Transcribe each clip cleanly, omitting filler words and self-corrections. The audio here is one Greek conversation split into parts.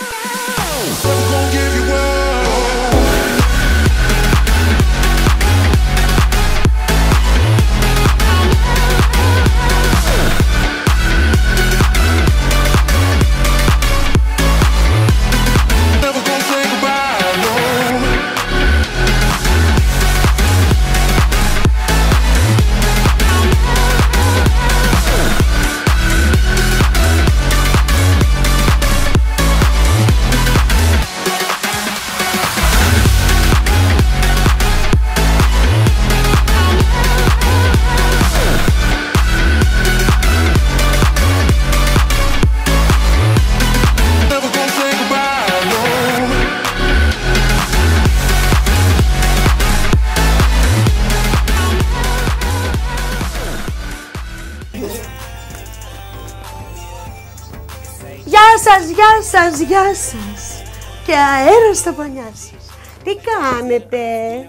Γεια σας και αέρα στα πανιά σας. Τι κάνετε?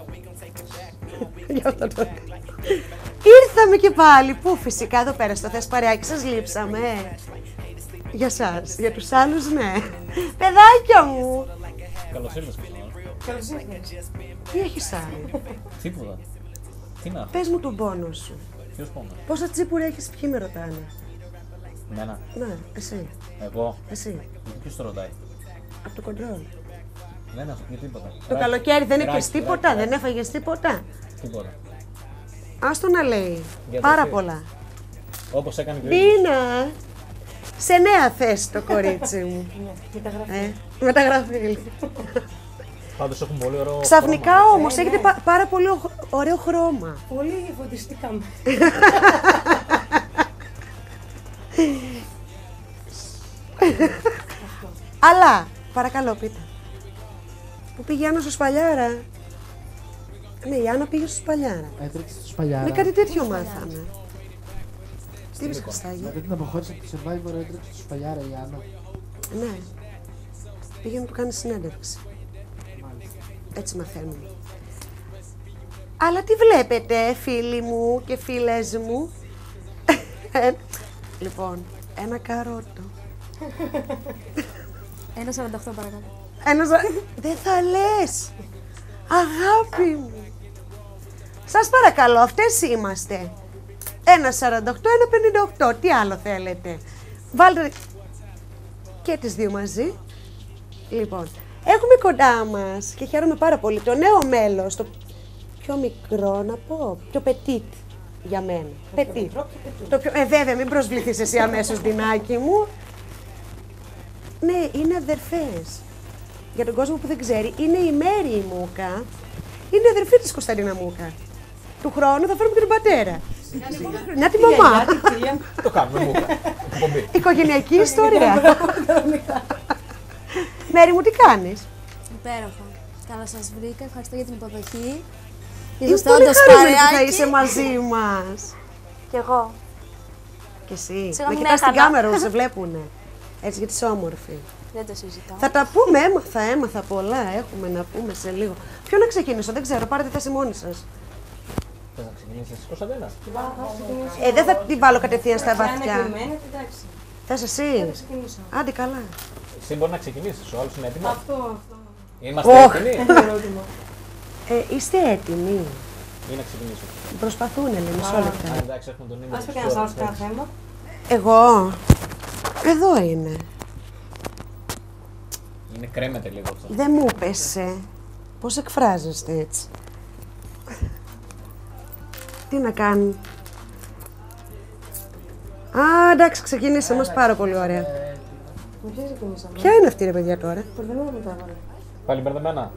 Ήρθαμε και πάλι. Πού? Φυσικά εδώ πέρα στο Θεσπαρεάκι σας λείψαμε. Για σας, για τους άλλους ναι. Παιδάκια μου. Καλώς ήρθες. Καλώς ήρθες. Τι έχεις άλλο? Τίποτα. Τι να? Πες μου τον πόνο σου. Ποιος πόνο? Πόσα τσίπουρα έχεις, ποιοι με ρωτάνε? Εμένα. Ναι, εσύ. Εγώ. Εσύ. Γιατί ποιος το ρωτάει? Από το κοντρόλ. Δεν έχω πει τίποτα. Το καλοκαίρι δεν έπιες τίποτα, δεν έφαγες τίποτα. Τίποτα. Άστο να λέει. Για Πάρα το πολλά. Όπως έκανε και ο ίδιος. Μπίνα. Σε νέα θέση το κορίτσι μου. Μεταγραφή. Πάντως έχουν πολύ ωραίο Ξαφνικά χρώμα. όμως έχετε πάρα πολύ ωραίο χρώμα. Πολύ φωτιστήκαμε. Αλλά, παρακαλώ πείτε. Πού πήγε η Άννα στο Σπαλιάρα? Ναι, η Άννα πήγε στο Σπαλιάρα. Έτρεξε στο Σπαλιάρα. Ναι, κάτι τέτοιο μάθαμε. Τι είπες, Χριστάγη? Μετά την αποχώρηση από τη Survivor έτρεξε στο Σπαλιάρα η Άννα. Ναι. Πήγε να του κάνει συνέντευξη. Έτσι μαθαίνουμε. Αλλά τι βλέπετε, φίλοι μου και φίλες μου? Λοιπόν, ένα καρότο. 1,48 παρακαλώ. Δεν θα λες. Αγάπη μου. Σας παρακαλώ, αυτές είμαστε. 1,48, 1,58. Τι άλλο θέλετε? Βάλτε και τις δύο μαζί. Λοιπόν, έχουμε κοντά μας και χαίρομαι πάρα πολύ το νέο μέλος, το πιο μικρό να πω, πιο petit για μένα. Petit. Βέβαια, μην προσβληθείς εσύ αμέσως, Δινάκη μου. Ναι, είναι αδερφές. Για τον κόσμο που δεν ξέρει, είναι η Μέρη η Μούκα. Είναι η αδερφή της Κωνσταντίνα Μούκα. Του χρόνου θα φέρουμε και τον πατέρα. Μια τη μαμά. Το κάνουμε Μούκα. Οικογενειακή ιστορία. Μέρη μου, τι κάνεις? Υπέροχα. Καλά σας βρήκα. Ευχαριστώ για την υποδοχή. Είμαι πολύ χαρούμενη που θα είσαι μαζί μας. Κι εγώ. Και εσύ. Σιγά Με μην κοιτάς στην έχανα. κάμερα που σε βλέπουνε. Έτσι γιατί είσαι όμορφη. Δεν το συζητάω. Θα τα πούμε, έμαθα πολλά. Έχουμε να πούμε σε λίγο. Ποιο να ξεκινήσω, δεν ξέρω. Πάρετε θέση μόνοι σας. Θες να ξεκινήσεις Κωνσταντίνα? Δεν θα την βάλω κατευθείαν στα βαθιά. εντάξει. Θες εσύ? Ξεκινήσω. Άντε καλά. Εσύ μπορεί να ξεκινήσεις, ο άλλος είναι έτοιμος. Αυτό. Είμαστε έτοιμοι Ερώτημα. Είστε έτοιμοι? ή να ξεκινήσω? Προσπαθούν, λέει, μισό λεπτό. Εντάξει, έχουμε τον ήμουν. Ας πω και ένας άλλος κανένα θέμα. Εγώ. Εδώ είναι. Είναι κρέμεται λίγο αυτό. Δεν μου πέσε. Πώς εκφράζεστε έτσι? Τι να κάνει? Α, εντάξει, ξεκινήσαμε μας πάρα πολύ ωραία. Με ποια ξεκινήσαμε? Ποια είναι αυτή ρε παιδιά τώρα? Περδεμένα μου τα έβαλε. Πάλι μπερδεμένα.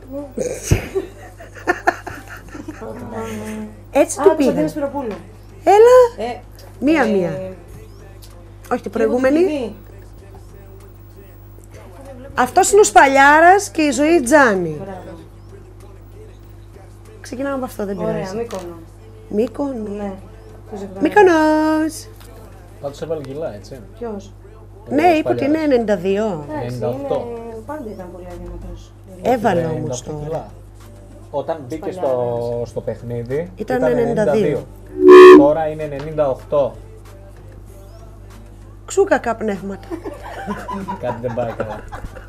Έτσι Α, του Κωνσταντίνα πήγα. Σπυροπούλου. Έλα, Ε, μία-μία. Όχι, την προηγούμενη. TV. Αυτός είναι ο Σπαλιάρας και η Ζωή Τζάνι. Μπράβο. Ξεκινάμε από αυτό, δεν Ωραία, πειράζει. Μύκονο. Μύκονο. Ναι. Το ζευγάρι. Μύκονος. Πάντως έβαλε κιλά, έτσι. Ποιος? Ναι, είπε ότι είναι 92. Εντάξει, 98. πάντα ήταν πολύ αδυνατός. Έβαλε 98 όμως τώρα. κιλά. Όταν μπήκε στο παιχνίδι Ήταν 92. Τώρα είναι 98. Ξού κακά πνεύματα. Κάτι δεν πάει καλά.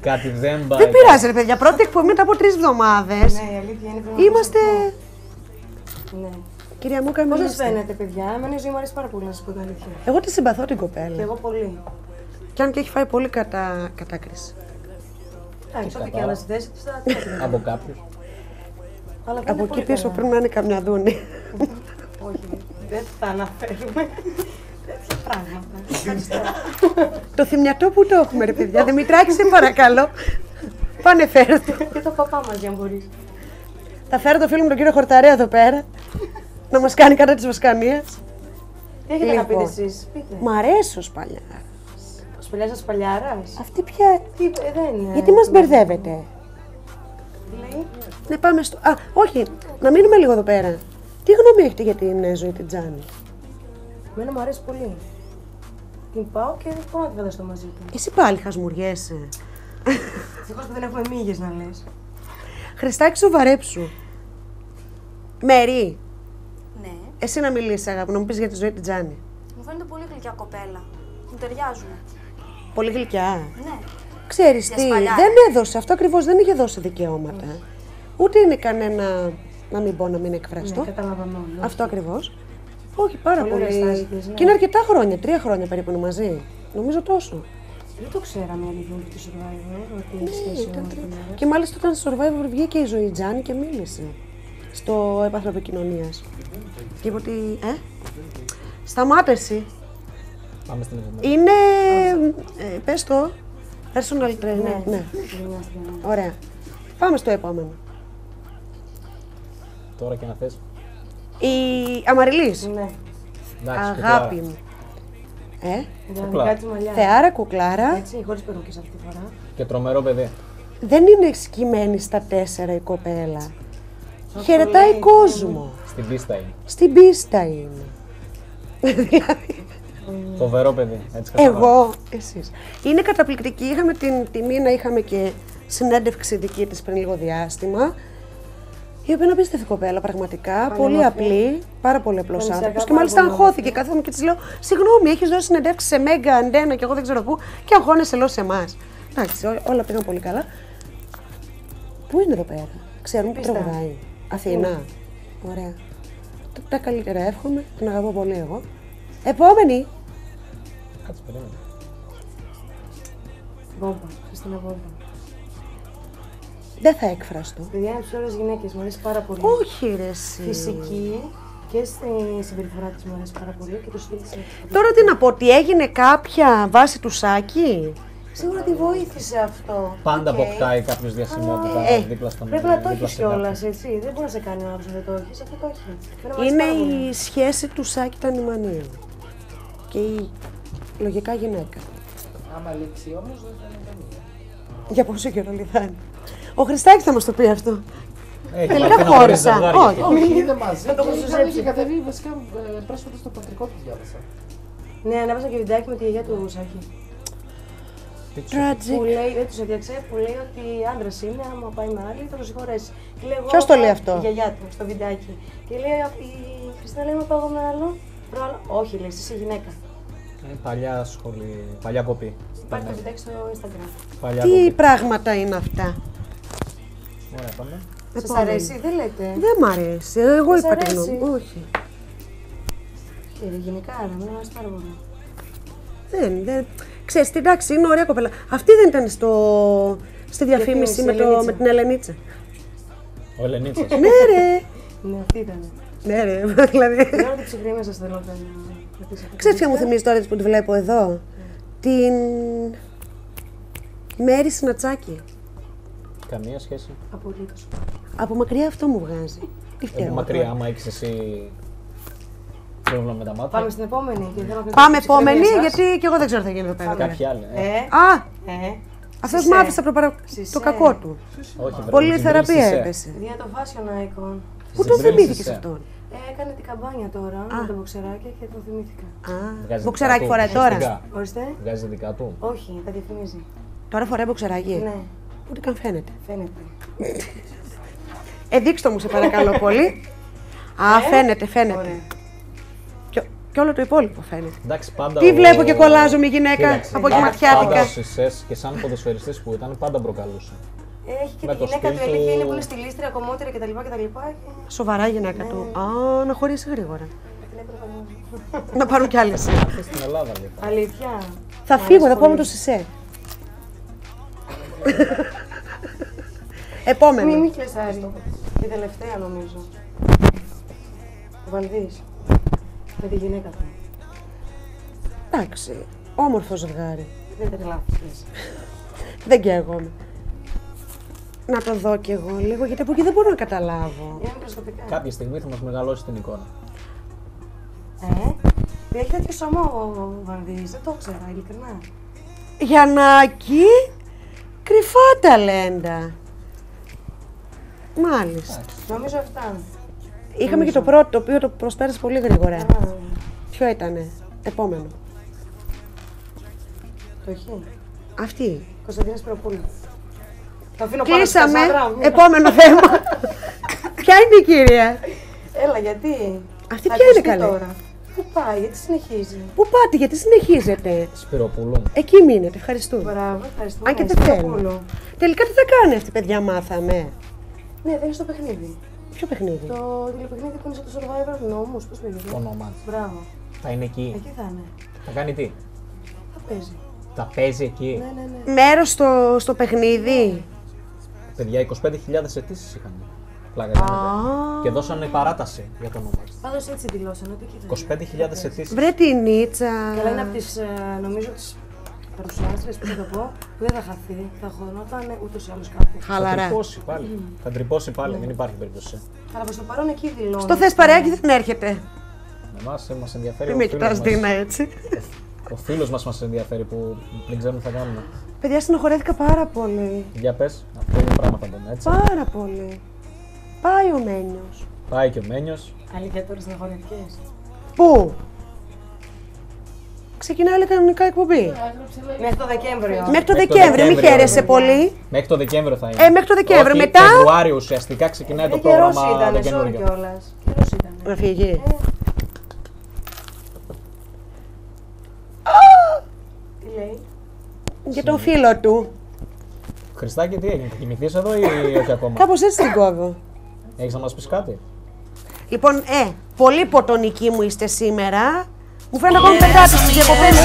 Κάτι δεν πάει. Δεν πειράζει, ρε παιδιά. Πρώτη εκπομπή μετά από 3 εβδομάδες. Ναι, η αλήθεια είναι πρέπει να Είμαστε. Ναι. Κυρία Μούκα, Πώς σας μιλήστε. φαίνεται, παιδιά? Εμένα η ζωή μου αρέσει πάρα πολύ, να σας πω την αλήθεια. Εγώ τη συμπαθώ την Και κοπέλα. εγώ πολύ. Κι αν και έχει φάει πολύ κατάκριση. Εντάξει, ό,τι και άλλα στη θέση της θα την έκανα. Από κάποιους. Αλλά Από φαίνεται εκεί πολύ πίσω καλά. πρέπει να είναι καμιά δούνη. Όχι, δεν θα αναφέρουμε τέτοια πράγματα. Ευχαριστώ. Το θυμιατό που το έχουμε, ρε παιδιά. Δημητράκη, σε παρακαλώ. Πάνε φέρω το. Και το παπά μαζί, αν μπορείς. Θα φέρω το φίλο μου τον κύριο Χορταρέα εδώ πέρα. Να μας κάνει κατά της Βασκανίας. Τι έχετε να πείτε Λοιπόν. εσείς, πείτε. Μ' αρέσει ο Σπαλιά. Ο Σπηλιάς σας Παλιάρας. Αυτή πια. Τι, δεν είναι. Γιατί μας μπερδεύετε. Τι λέει. Ναι, πάμε στο. Α, όχι, να μείνουμε λίγο εδώ πέρα. Τι γνώμη έχετε για την ζωή την Τζάνη? Εμένα μου αρέσει πολύ. Την πάω και δεν μπορώ να τη φανταστώ μαζί του. Εσύ πάλι χασμουριέσαι. Ευτυχώς που δεν έχουμε μύγες να λες. Χριστάκη, σοβαρέψου. Μέρη, Ναι. εσύ να μιλήσεις, αγάπη, να μου πεις για τη ζωή την Τζάνη. Μου φαίνεται πολύ γλυκιά κοπέλα. Μου ταιριάζουν. Πολύ γλυκιά. Ναι. Ξέρεις Για τι, σπαλιάρα. δεν έδωσε, αυτό ακριβώς δεν είχε δώσει δικαιώματα. Ούτε είναι κανένα, να μην πω, να μην εκφραστώ. Ναι, καταλαβαίνω. Αυτό ακριβώς. Όχι, πάρα Πολύ πολύ. ωραία στάση της, ναι. Και είναι αρκετά χρόνια, 3 χρόνια περίπου είναι μαζί. Νομίζω τόσο. Δεν το ξέραμε αλήθεια ότι το Survivor, ότι έχει σχέση Ήταν όμως τρία. τον έρωτα. Και μάλιστα όταν στο Survivor βγήκε η ζωή Τζάνη και μίλησε στο έπαθρο επικοινωνία. Και είπε ότι. Σταμάτα εσύ. Πάμε στην επόμενη. Είναι. Πες το. Personal trainer. Ναι. Ναι. Ωραία. Πάμε στο επόμενο. Τώρα και να θες. Η Αμαριλής. Ναι. Εντάξει, Αγάπη κουκλάρα. μου. Τα Κουκλάρα. δικά της μαλλιά. Θεάρα κουκλάρα. Έτσι, χωρίς περούκες αυτή τη φορά. Και τρομερό παιδί. Δεν είναι σκυμμένη στα 4 η κοπέλα. Χαιρετάει λέει, κόσμο. Στην πίστα είναι. Στην πίστα είναι. Δηλαδή, Φοβερό παιδί. Έτσι καταλαβαίνω. εγώ, εσείς. Είναι καταπληκτική. Είχαμε την τιμή να είχαμε και συνέντευξη δική της πριν λίγο διάστημα. Η οποία είναι απίστευτη κοπέλα, πραγματικά. Πολύ όμορφη. απλή, πάρα πολύ απλό Πανησιακά άνθρωπο. Και πάρα μάλιστα πολύ αγχώθηκε. Κάθομαι και τη λέω: Συγγνώμη, έχει δώσει συνεντεύξει σε Μέγκα, Αντένα και εγώ δεν ξέρω πού, και αγχώνεσαι λέω σε εμά. Εντάξει, όλα πήγαν πολύ καλά. Πού είναι εδώ πέρα, ξέρουμε που Πίστα. τραγουδάει. Αθήνα. Ωραία. Τα καλύτερα εύχομαι, την αγαπώ πολύ εγώ. Επόμενη. Κάτσε, περίμενε. Βόμπα, Χριστίνα Βόμπα. Δεν θα εκφραστώ. Παιδιά είναι πιο ωραίες γυναίκες, μου αρέσει πάρα πολύ. Όχι, ρε εσύ. Φυσική και στη συμπεριφορά της μου αρέσει πάρα πολύ και το στυλ της. Τώρα τι να πω, ότι έγινε κάποια βάση του Σάκη. Σίγουρα τη βοήθησε αυτό. Πάντα Οκ. αποκτάει κάποιο διασημότητα δίπλα στον Πρέπει να το δίπλα έχει σε κάποιον. κιόλα, έτσι. Δεν μπορεί να σε κάνει ο άνθρωπο να δεν το έχει. Αυτό το έχει. Εμένα μου αρέσει Είναι πάρα πολύ. η σχέση του Σάκη Τανιμανίου. Και η λογικά γυναίκα. Άμα λήξει όμως δεν θα είναι καμία. Για πόσο καιρό λιθάνει. Ο Χριστάκης θα μας το πει αυτό. Έχει Τελικά πάρει ένα χώρισα. ζευγάρι. Όχι. Όχι, είναι μαζί. το Και προσουζέψει. είχε κατεβεί βασικά πρόσφατα στο πατρικό του διάβασα. Ναι, ανέβασα και βιντεάκι με τη γιαγιά του Σάκη. Τι τους Tragic. Που λέει, δεν του έδιαξε, που λέει ότι άντρα είναι, άμα πάει με άλλη θα το συγχωρέσει. Και λέει, εγώ Ποιος το λέει πάω- αυτό? Η γιαγιά του στο βιντεάκι. Και λέει, η Χριστίνα λέει, μα πάω εγώ με άλλο. Προάλλο. Όχι, λέει, εσύ είσαι γυναίκα. Είναι παλιά σχολή, παλιά κοπή. Υπάρχει το βιντεάκι στο Instagram. Παλιά Τι κοπή. πράγματα είναι αυτά. Ωραία, πάμε. Σας Επόμενη. αρέσει, δεν λέτε. Δεν μ' αρέσει. Εγώ Σας είπα τη αρέσει? γνώμη μου. Όχι. Γενικά, άρα, μου αρέσει πάρα πολύ. Δεν. Ξέρεις, τι, εντάξει, είναι ωραία κοπέλα. Αυτή δεν ήταν στη διαφήμιση με, Ελενίτσα. με την Ελενίτσα. Ο Ελενίτσας. Ναι, ρε. Ναι, αυτή ήταν. Ναι, ρε. Δηλαδή. Την ώρα την ψυχρή μέσα θέλω να κρατήσω. Ξέρεις ποια μου θυμίζει τώρα που τη βλέπω εδώ. Την Μέρη Σνατσάκη. Καμία σχέση. Απολύτως. Από μακριά αυτό μου βγάζει. Τι φταίω. Από μακριά, άμα έχεις εσύ πρόβλημα με τα μάτια. Πάμε στην επόμενη. Και θέλω να Πάμε κρατήσω την επόμενη, ψυχραιμία σας. γιατί και εγώ δεν ξέρω τι θα γίνει εδώ πέρα. Κάποιοι άλλοι. Α, Ε, αυτός Σισέ. μ' άφησε από το Σισέ. κακό του. Όχι, βρε, Πολύ μην θεραπεία βρίσκεσαι. έπεσε. για το fashion icon. Πού Στην το βρέμεις θυμήθηκες εσύ. αυτόν. Έκανε την καμπάνια τώρα με το μποξεράκι και το θυμήθηκα. Α, Βγάζει μποξεράκι δικά του. φοράει τώρα. Ουσιαστικά. Ορίστε. Βγάζει δικά του. Όχι, τα διαφημίζει. Τώρα φοράει μποξεράκι. Ναι, Ούτε καν φαίνεται. φαίνεται. Δείξτε μου σε παρακαλώ πολύ. Α, φαίνεται, φαίνεται. Ωραία. Ποιο- Και όλο το υπόλοιπο φαίνεται. Εντάξει, πάντα Τι βλέπω και κολλάζω με γυναίκα Κοίταξε, από πάντα κυματιάτικα. ο Σισές και σαν ποδοσφαιριστής που ήταν, πάντα προκαλούσε. Έχει και Με τη το γυναίκα του, στυλ έλεγε του- είναι πολύ στυλίστρια, κομμότρια κτλ. Σοβαρά η γυναίκα του. Α, να χωρίσει γρήγορα. Την έπρεπε Να πάρουν κι άλλες. Αυτή στην Ελλάδα λέει. Αλήθεια. Θα φύγω, θα πάω με το Σισέ. Επόμενο. Μη κλαισάρει. Η τελευταία νομίζω. Ο Βαλδής. Με τη γυναίκα του. Εντάξει, όμορφο ζευγάρι. Δεν ήταν λάθος. Δεν καίγομαι. Να το δω κι εγώ λίγο, γιατί από εκεί δεν μπορώ να καταλάβω. Είναι μικροσκοπικά. Κάποια στιγμή θα μας μεγαλώσει την εικόνα. Έχει τέτοιο σώμα ο Βαλδής. Δεν το ξέρα, ειλικρινά. Γιαννάκη, κρυφά ταλέντα. Μάλιστα. Νομίζω αυτά. Είχαμε και το πρώτο, το οποίο το προσπέρασε πολύ γρήγορα. Α, Ποιο ήτανε, επόμενο. το έχει. Αυτή. Κωνσταντίνας Πυροπούλου. Το αφήνω πάνω στην Κλείσαμε. Κασάνδρα μου. Επόμενο θέμα. Ποια είναι η κυρία? Έλα, γιατί. Αυτή Θα ποια είναι ακουστεί καλή? τώρα. Πού πάει, γιατί συνεχίζει. Πού πάτε, γιατί συνεχίζετε? Σπυροπούλου. Εκεί μείνετε, ευχαριστούμε. Μπράβο, ευχαριστούμε. Αν και δεν Σπυροπούλου. θέλω. Τελικά τι θα κάνει αυτή, παιδιά, μάθαμε. Ναι, δεν είναι στο παιχνίδι. Ποιο παιχνίδι? Το τηλεπαιχνίδι που είναι στο Survivor νόμους, πώς πήγε. Το όνομά της. Μπράβο. Θα είναι εκεί. Εκεί θα είναι. Θα κάνει τι. Θα παίζει. Θα παίζει εκεί. Ναι. Μέρος στο παιχνίδι. Παιδιά, 25.000 αιτήσεις είχαν. Πλάκα κάνετε. Και δώσανε παράταση για το όνομα της. Πάντως έτσι δηλώσανε ότι εκεί θα είναι. 25.000 αιτήσεις. Βρε τη Νίτσα. Καλά, είναι από τις, νομίζω, τις παρουσιάστρες που θα το πω, που δεν θα χαθεί. Θα χωνόταν ούτως ή άλλως κάπου. Θα Χαλαρά. τρυπώσει πάλι. Θα τρυπώσει πάλι, δεν υπάρχει περίπτωση. Αλλά προς το παρόν εκεί δηλώνει. Στο θες παρέακι δεν έρχεται. Εμάς μας ενδιαφέρει Τι ο με φίλος κοιτάς μας. Δίνα έτσι. Ο φίλος μας ενδιαφέρει που δεν ξέρουμε τι θα κάνουμε. Παιδιά, στενοχωρέθηκα πάρα πολύ. Για πες, αυτό είναι πράγμα θα πούμε έτσι. Πάρα πολύ. Πάει ο Μένιος. Πάει και ο Μένιος. Αλήθεια τώρα στεναχωρηθήκες. Πού? Ξεκινάει άλλη κανονικά εκπομπή. Μέχρι το Δεκέμβριο. Μέχρι το Μέχρι το Δεκέμβριο, μην Δεκέμβριο. χαίρεσαι πολύ. Μέχρι το Δεκέμβριο θα είναι. Μέχρι το Δεκέμβριο. Όχι, Μετά. Φεβρουάριο ουσιαστικά ξεκινάει το Καιρός πρόγραμμα το ήταν, sorry καινούργιο. κιόλας. Καιρός ήταν. Να φύγει. Τι λέει. Για τον φίλο του. Χριστάκη, τι έγινε, θα κοιμηθείς εδώ ή όχι ακόμα. Κάπως έτσι την κόβω. Έχεις να μας πεις κάτι. Λοιπόν, πολύ ποτονικοί μου είστε σήμερα. Μου φαίνεται ακόμη πετάτε στις διακοπές.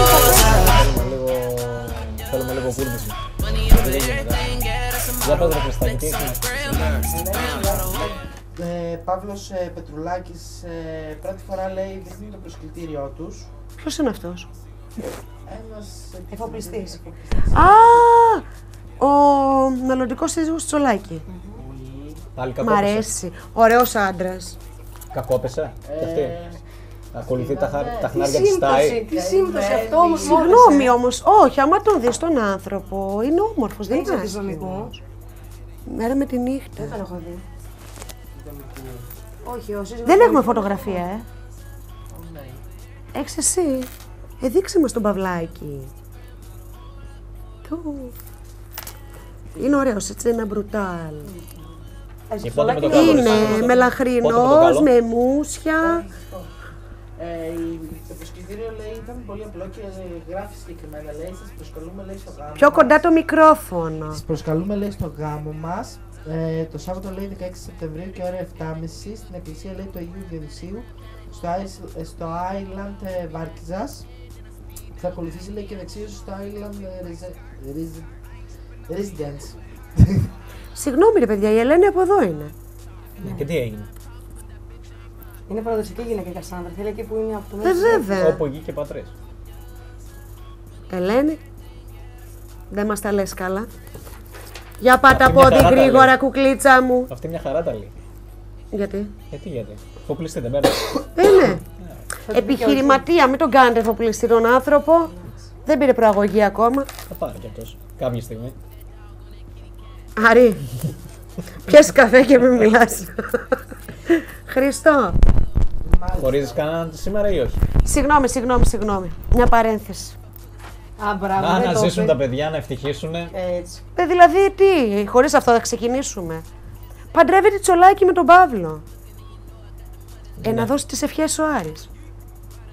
Θέλουμε λίγο κούρδισμα. Δεν γίνεται. Για πες ρε Χριστάκη, τι έχεις να μας πεις. Παύλος Πετρουλάκης πρώτη φορά λέει δείχνει το προσκλητήριό τους. Ποιος είναι αυτός? Ένας Εφοπλιστής. Α, ο μελλοντικός σύζυγος Τσολάκη. Πάλι Μ' κακόπεσε. αρέσει. Ωραίος άντρας. Κακόπεσε και αυτή. Ακολουθεί τα Τι χνάρια της Στάι. σύμπτωση, τι σύμπτωση αυτό όμως. Συγγνώμη όμως, όχι, άμα τον δεις τον άνθρωπο, είναι όμορφος, δεν Δεν είναι ξέρω τη άσχημος. ζωμικού. Μέρα με τη νύχτα. Δεν τον έχω δει. Όχι, ο σύζυγος. Δεν έχουμε φωτογραφία, Έχεις εσύ. Δείξε μας τον Παυλάκη. Του. Είναι ωραίος, έτσι, ένα μπρουτάλ. Και πότε με το καλό, Είναι Πότε με το μελαχρινός, καλό? με μουσια. Το προσκλητήριο λέει ήταν πολύ απλό και γράφει συγκεκριμένα. Λέει σας προσκαλούμε λέει στο γάμο. Πιο κοντά το μικρόφωνο. Σας προσκαλούμε λέει στο γάμο μας. Το Σάββατο λέει 16 Σεπτεμβρίου και ώρα 7.30 στην εκκλησία λέει του Αγίου Διονυσίου στο Island Βάρκιζας. Θα ακολουθήσει λέει και δεξίωση στο Island Residence. Συγγνώμη ρε παιδιά, η Ελένη από εδώ είναι. Και τι έγινε. Είναι παραδοσιακή γυναίκα η Κασάνδρα. Θέλει εκεί που είναι από το Βέβαια. Όπου γη και πατρές. Ελένη, δεν μας τα λες καλά. Για πάτα Αυτή μια πόδι χαρά τα γρήγορα, λέει. κουκλίτσα μου. Αυτή μια χαρά τα λέει. Γιατί? Γιατί. Φοπλιστή δεν παίρνει. Είναι. Επιχειρηματία, μην τον κάνετε εφοπλιστή τον άνθρωπο. Δεν πήρε προαγωγή ακόμα. Θα πάρει κι αυτός. Κάποια στιγμή. Άρη, πιες καφέ και μην μιλάς. Χριστό. Χωρίζεις κανέναν σήμερα ή όχι. Συγγνώμη. Μια παρένθεση. Α, μπράβο. Να δεν το ζήσουν είπε. τα παιδιά, να ευτυχήσουν. Έτσι. Δηλαδή τι, χωρίς αυτό θα ξεκινήσουμε. Παντρεύεται Τσολάκη με τον Παύλο. Να δώσει τις ευχές ο Άρης.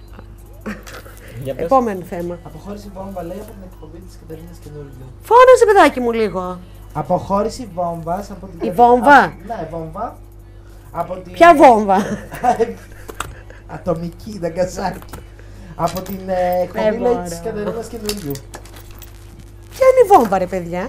Για πες. Επόμενο θέμα. Αποχώρηση βόμβα λέει από την εκπομπή της Κατερίνας Καινούργιου. Φώναζε, παιδάκι μου, λίγο. Αποχώρηση βόμβας από την. Η βόμβα. Ναι, βόμβα. Από την. Ποια βόμβα. Ατομική, Ναγκασάκη. Από την εκπομπή λέει της Κατερίνας Καινούργιου. Ποια είναι η βόμβα, ρε παιδιά.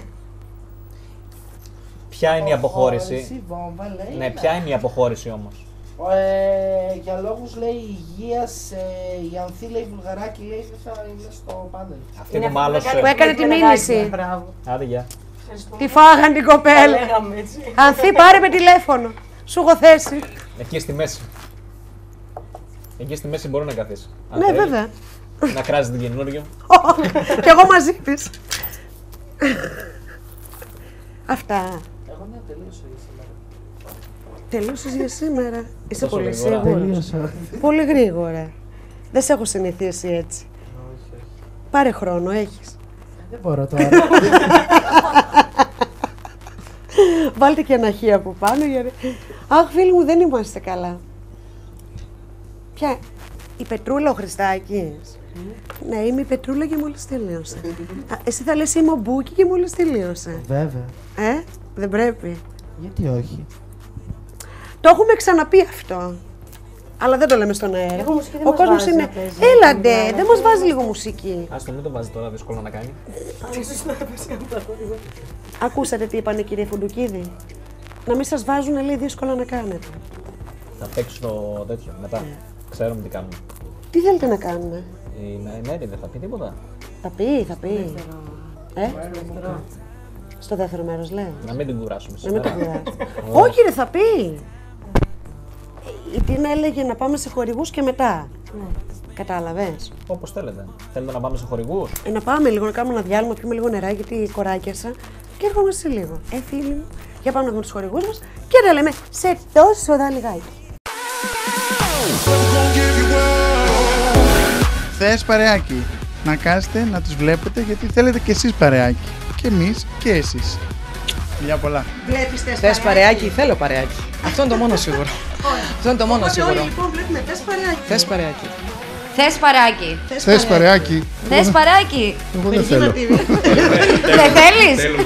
Ποια είναι η αποχώρηση. Βόμβα, λέει, Ναι, ποια είναι η αποχώρηση όμως. Για λόγους λέει υγείας, η Ανθή λέει Βουλγαράκη λέει δεν θα είναι στο πάνελ. Αυτή που μάλωσε. Που έκανε τη μήνυση. Μπράβο. Άντε, γεια. Τη φάγαν την κοπέλα. Λέγαμε έτσι. Ανθή, πάρε με τηλέφωνο. Σου έχω θέση. Εκεί στη μέση. Εκεί στη μέση μπορεί να καθίσει. Αν Ναι, θέλει, βέβαια. Να κράζει την καινούργια. Κι εγώ μαζί της. Αυτά. Εγώ ναι, τελείωσα για σήμερα. Τελείωσες για σήμερα. Είσαι Τόσο πολύ γρήγορα. σίγουρος. Τελείωσα. Πολύ γρήγορα. Δεν σε έχω συνηθίσει έτσι. Όχι. Πάρε χρόνο, έχεις. Δεν μπορώ τώρα. Βάλτε και ένα χ από πάνω. Αχ, φίλοι μου, δεν είμαστε καλά. Ποια, η Πετρούλα ο Χριστάκης. Ναι, είμαι η Πετρούλα και μόλις τελείωσε. Εσύ θα λες είμαι ο Μπούκι και μόλις τελείωσε. Βέβαια. Δεν πρέπει. Γιατί όχι. Το έχουμε ξαναπεί αυτό. Αλλά δεν το λέμε στον αέρα. Λίγο μουσική δεν Ο μας κόσμος βάζει είναι. να παίζει. Έλαντε, δεν μας βάζει λίγο μουσική. Άστο, μην το βάζει τώρα, δύσκολο να κάνει. Ίσως να έπαιζε από τα χωριά. Ακούσατε τι είπανε, κύριε Φουντουκίδη. Να μην σας βάζουν, λέει, δύσκολα να κάνετε. Θα παίξω τέτοιο μετά. Ξέρουμε τι κάνουμε. Τι θέλετε να κάνουμε. Η Μέρη δεν θα πει τίποτα. Θα πει. Στο δεύτερο μέρος λέει. Να μην την κουράσουμε Να μην το σήμερα. κουράσει. Όχι, ρε, θα πει. Η Τίνα έλεγε να πάμε σε χορηγούς και μετά. Κατάλαβες. Όπως θέλετε. Θέλετε να πάμε σε χορηγούς. Να πάμε λίγο, να κάνουμε ένα διάλειμμα, να πιούμε λίγο νερά, γιατί κοράκιασα. Και έρχομαι σε λίγο. Φίλοι μου, για πάμε να δούμε τους χορηγούς μας και να λέμε σε τόσο δα λιγάκι. Θες παρεάκι. Να κάθεστε, να τους βλέπετε, γιατί θέλετε και εσείς παρεάκι. Και εμείς και εσείς. Φιλιά πολλά. Βλέπεις Θες παρεάκι, θέλω παρεάκι. Αυτό είναι το μόνο σίγουρο. Αυτό είναι το μόνο σίγουρο. Λοιπόν, βλέπουμε θες παρεάκι. Θες παρεάκι. Θες παράκι. Θες παρεάκι. Θες παράκι. Εγώ δεν θέλω. Δεν θέλεις.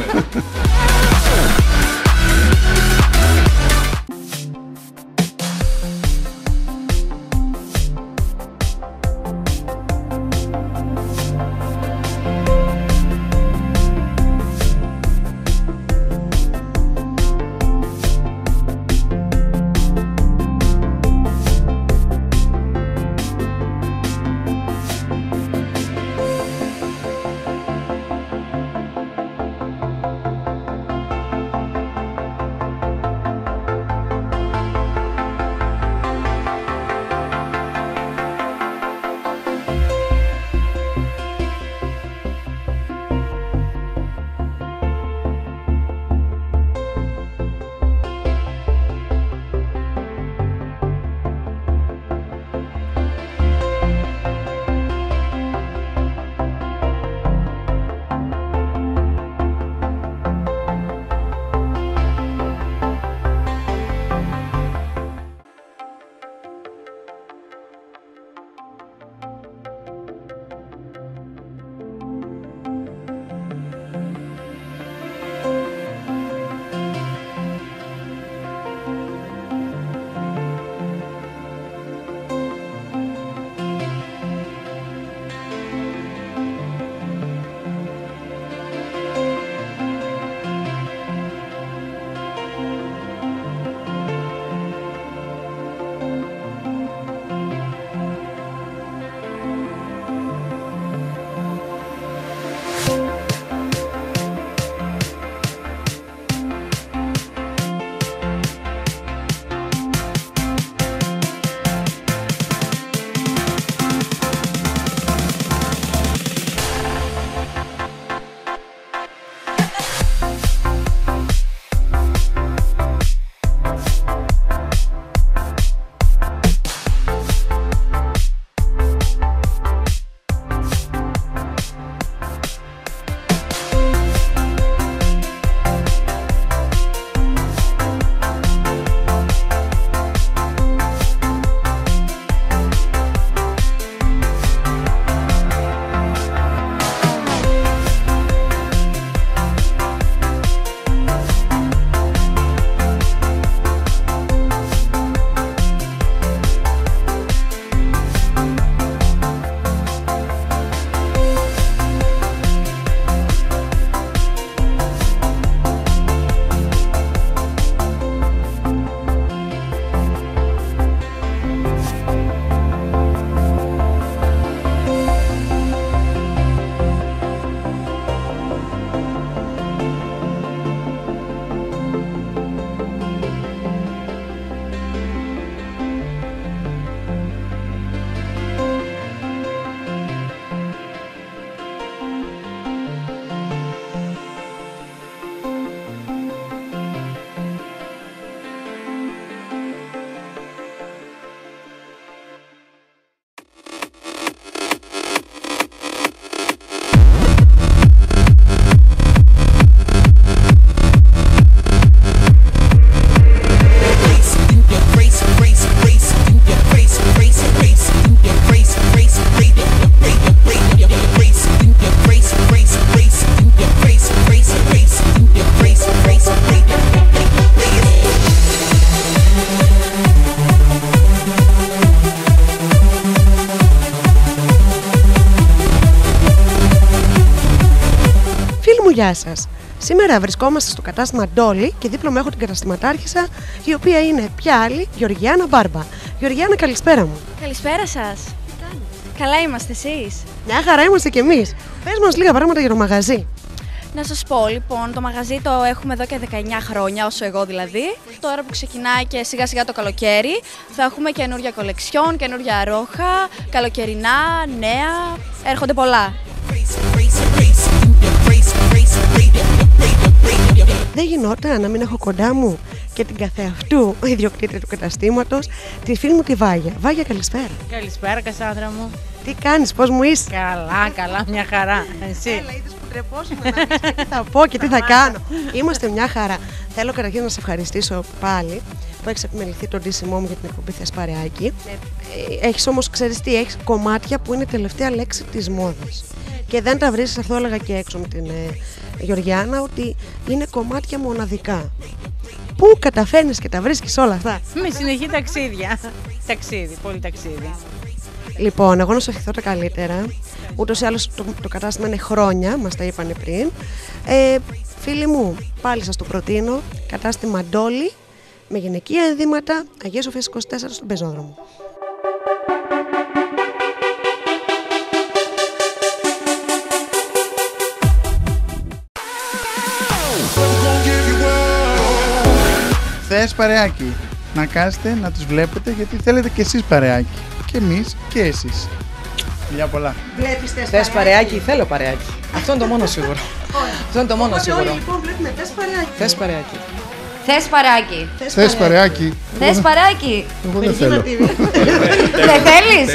γεια σας. Σήμερα βρισκόμαστε στο κατάστημα Ντόλι και δίπλα μου έχω την καταστηματάρχησα, η οποία είναι ποια άλλη, Γεωργιάνα Μπάρμπα. Γεωργιάνα, καλησπέρα μου. Καλησπέρα σας. Καλά είμαστε εσείς? Μια χαρά είμαστε κι εμείς. Πες μας λίγα πράγματα για το μαγαζί. Να σας πω, λοιπόν, το μαγαζί το έχουμε εδώ και 19 χρόνια, όσο εγώ δηλαδή. Τώρα που ξεκινάει και σιγά σιγά το καλοκαίρι, θα έχουμε καινούργια κολεξιόν, καινούργια ρόχα, καλοκαιρινά, νέα, έρχονται πολλά. Δεν γινόταν να μην έχω κοντά μου και την καθεαυτού ιδιοκτήτρια του καταστήματος, τη φίλη μου τη Βάγια. Βάγια, καλησπέρα. Καλησπέρα, Κασάνδρα μου. Τι κάνεις, πώς μου είσαι? Καλά, μια χαρά. Εσύ? Έλα, είδες που τρεπόσουμε να δεις και τι θα πω και τι θα κάνω. Είμαστε μια χαρά. Θέλω καταρχήν να σε ευχαριστήσω πάλι που έχεις επιμεληθεί τον ντύσιμό μου για την εκπομπή Θες Παρεάκι. Έχεις όμως, ξέρεις τι, έχεις κομμάτια που είναι τελευταία λέξη της μόδας. Και δεν τα βρίσκεις, αυτό έλεγα και έξω με την Γεωργιάνα, ότι είναι κομμάτια μοναδικά. Πού καταφέρνεις και τα βρίσκεις όλα αυτά? Με συνεχή ταξίδια. Ταξίδι, πολύ ταξίδι. Λοιπόν, εγώ να σου ευχηθώ τα καλύτερα. Ούτως ή άλλως το κατάστημα είναι χρόνια, μας τα είπανε πριν. Φίλοι μου, πάλι σας το προτείνω. Κατάστημα Ντόλι με γυναικεία ενδύματα, Αγίας Σοφίας 24 στον Πεζόδρομο. Θες παρεάκι. Να κάθετε, να τους βλέπετε γιατί θέλετε και εσείς παρεάκι. Και εμείς και εσείς. Φιλιά πολλά. Βλέπεις Θες παρεάκι, θέλω παρεάκι. Αυτό είναι το μόνο σίγουρο. Αυτό είναι το μόνο σίγουρο. Όλοι λοιπόν βλέπουμε θες παρεάκι. Θες παρεάκι. Θες παρεάκι. Θες παρεάκι. Θες παρεάκι. Εγώ δεν θέλω. Δεν θέλεις?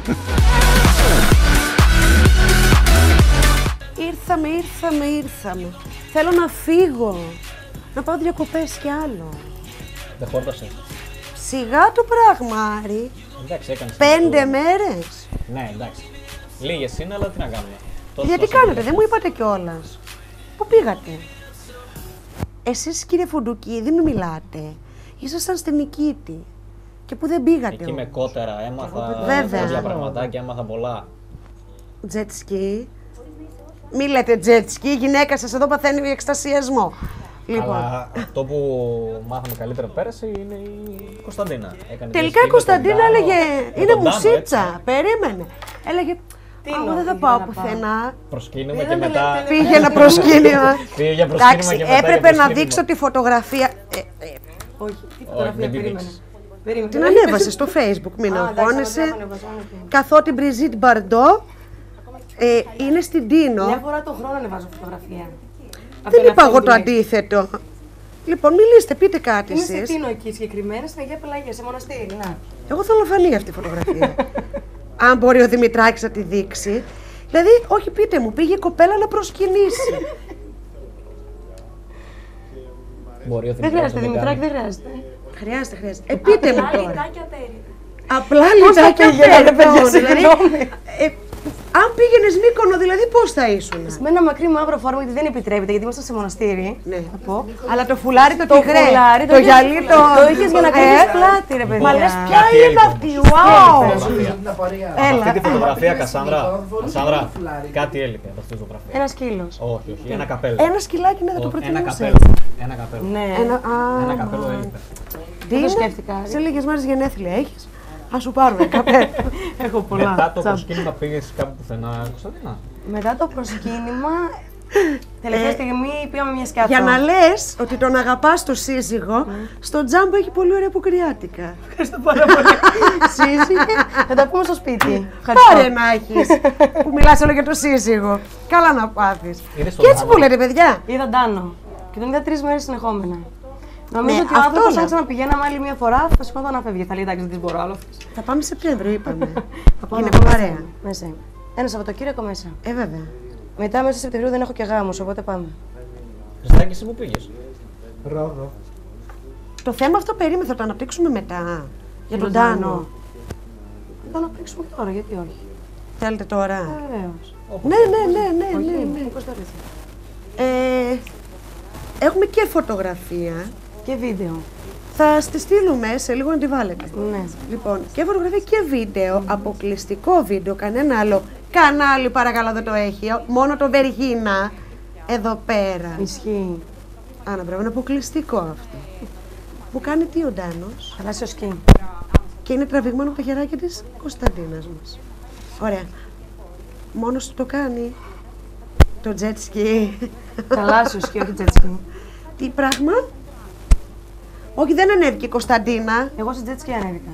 Ήρθαμε. Θέλω να φύγω. Να πάω διακοπές κι άλλο. Δεν χόρτασε. Σιγά το πράγμα, Άρη. Εντάξει, έκανες. 5 μέρες. Ναι, εντάξει. Λίγες είναι, αλλά τι να κάνουμε. Γιατί κάνετε, δεν μου είπατε κιόλας. Πού πήγατε? Εσείς, κύριε Φουντουκίδη, μην μιλάτε. Ήσασταν στην Νικήτη. Και που δεν πήγατε? Εκεί με κότερα έμαθα Βέβαια. κάποια πραγματάκια, έμαθα πολλά. Jet ski. Μη λέτε jet ski, η γυναίκα σας εδώ παθαίνει εκστασιασμό. Λοιπόν. Αλλά αυτό που μάθαμε καλύτερα που πέρασε είναι η Κωνσταντίνα. Τελικά η Κωνσταντίνα έλεγε, είναι μουσίτσα, περίμενε. Έλεγε, εγώ δεν θα πάω πουθενά. Προσκύνημα και μετά... Πήγε ένα προσκύνημα. Πήγε για προσκύνημα και μετά έπρεπε να δείξω τη φωτογραφία. Όχι, τι φωτογραφία περίμενε. Την ανέβασε στο Facebook, μην αγχώνεσαι. Καθότι Μπριζίτ Μπαρντό είναι στην Τίνο. Μια φορά το χρόνο ανεβάζω φωτογραφία. Δεν είπα εγώ το αντίθετο. Λοιπόν, μιλήστε, πείτε κάτι εσείς. Είμαι σε Τίνο εκεί συγκεκριμένα, στην Αγία Πελαγία, σε μοναστήρι. Να. Εγώ θέλω να φανεί αυτή η φωτογραφία. Αν μπορεί ο Δημητράκης να τη δείξει. Δηλαδή, όχι, πείτε μου, πήγε η κοπέλα να προσκυνήσει. Δεν χρειάζεται, Δημητράκη, δεν χρειάζεται. Χρειάζεται. Πείτε μου τώρα. Απλά Πώς θα λιτάκια πήγαινε, παιδιά, δηλαδή, συγγνώμη. αν πήγαινες Μύκονο, δηλαδή πώς θα ήσουν? Με ένα μακρύ μαύρο φόρμα, γιατί δεν επιτρέπεται, γιατί ήμασταν σε μοναστήρι. Ναι. Θα πω. Αλλά το φουλάρι το Το τυγρέ, φουλάρι, το γυαλί το... Το είχες για να κρύβεις πλάτη, ρε παιδιά. Μα λες ποια Κάτι είναι έλειπε. αυτή, wow! Αυτή τη φωτογραφία, Κασάνδρα, κάτι έλειπε από αυτή τη φωτογραφία. Ένα σκύλος. Όχι, ένα καπέλο. Ένα σκυλάκι ναι, θα το Ένα προτιμούσα. καπέλο. Ένα καπέλο. Ναι. Ένα καπέλο έλειπε. Δεν το σκέφτηκα. Σε λίγες μέρες γενέθλια έχεις. Ας σου πάρουμε καπέλο. Έχω πολλά. Μετά το προσκύνημα πήγες κάπου πουθενά, Κωνσταντίνα? Μετά το προσκύνημα, τελευταία στιγμή πήγαμε μια σκιάθο. Για να λες ότι τον αγαπάς το σύζυγο, στο Τζάμπο έχει πολύ ωραία πουκριάτικα. Ευχαριστώ πάρα πολύ. Σύζυγε, θα τα πούμε στο σπίτι. Πάρε να έχεις, που μιλάς όλο για το σύζυγο. Καλά να πάθεις. Και έτσι που λέτε, παιδιά. Είδα Ντάνο και τον είδα 3 μέρες συνεχόμενα. Νομίζω Ναι, ότι ο αυτό άνθρωπος, λέω. αν ξαναπηγαίναμε άλλη μια φορά, θα σηκώταν να φεύγει. Θα λέει εντάξει, δεν τις μπορώ άλλο. Θα πάμε Σεπτέμβριο, είπαμε. Θα πάμε Είναι από παρέα. μέσα. Ένα Σαββατοκύριακο μέσα. Βέβαια. Μετά μέσα Σεπτεμβρίου δεν έχω και γάμους, οπότε πάμε. Χριστάκη, εσύ που πήγες? Ρόδο. Το θέμα αυτό περίμενε, θα το αναπτύξουμε μετά. Για τον Τάνο. Θα το αναπτύξουμε τώρα, γιατί όχι. Θέλετε τώρα? Βεβαίως. Ναι. Πώς το ρίχνει. Έχουμε και φωτογραφία. Και βίντεο. Θα στη στείλουμε σε λίγο να τη βάλετε. Ναι. Λοιπόν, και φωτογραφία και βίντεο, αποκλειστικό βίντεο, κανένα άλλο κανάλι παρακαλώ δεν το έχει, μόνο το Βεργίνα. εδώ πέρα. Ισχύει. Άνα, πρέπει να είναι αποκλειστικό αυτό. Που κάνει τι ο Ντάνος? Θαλάσσιο σκι. Και είναι τραβηγμένο από τα χεράκια της Κωνσταντίνας μας. Ωραία. Μόνος του το κάνει το jet ski. Θαλάσσιο σκι, όχι jet ski. Τι πράγμα? Όχι, δεν ανέβηκε η Κωνσταντίνα. Εγώ σε jet ski ανέβηκα.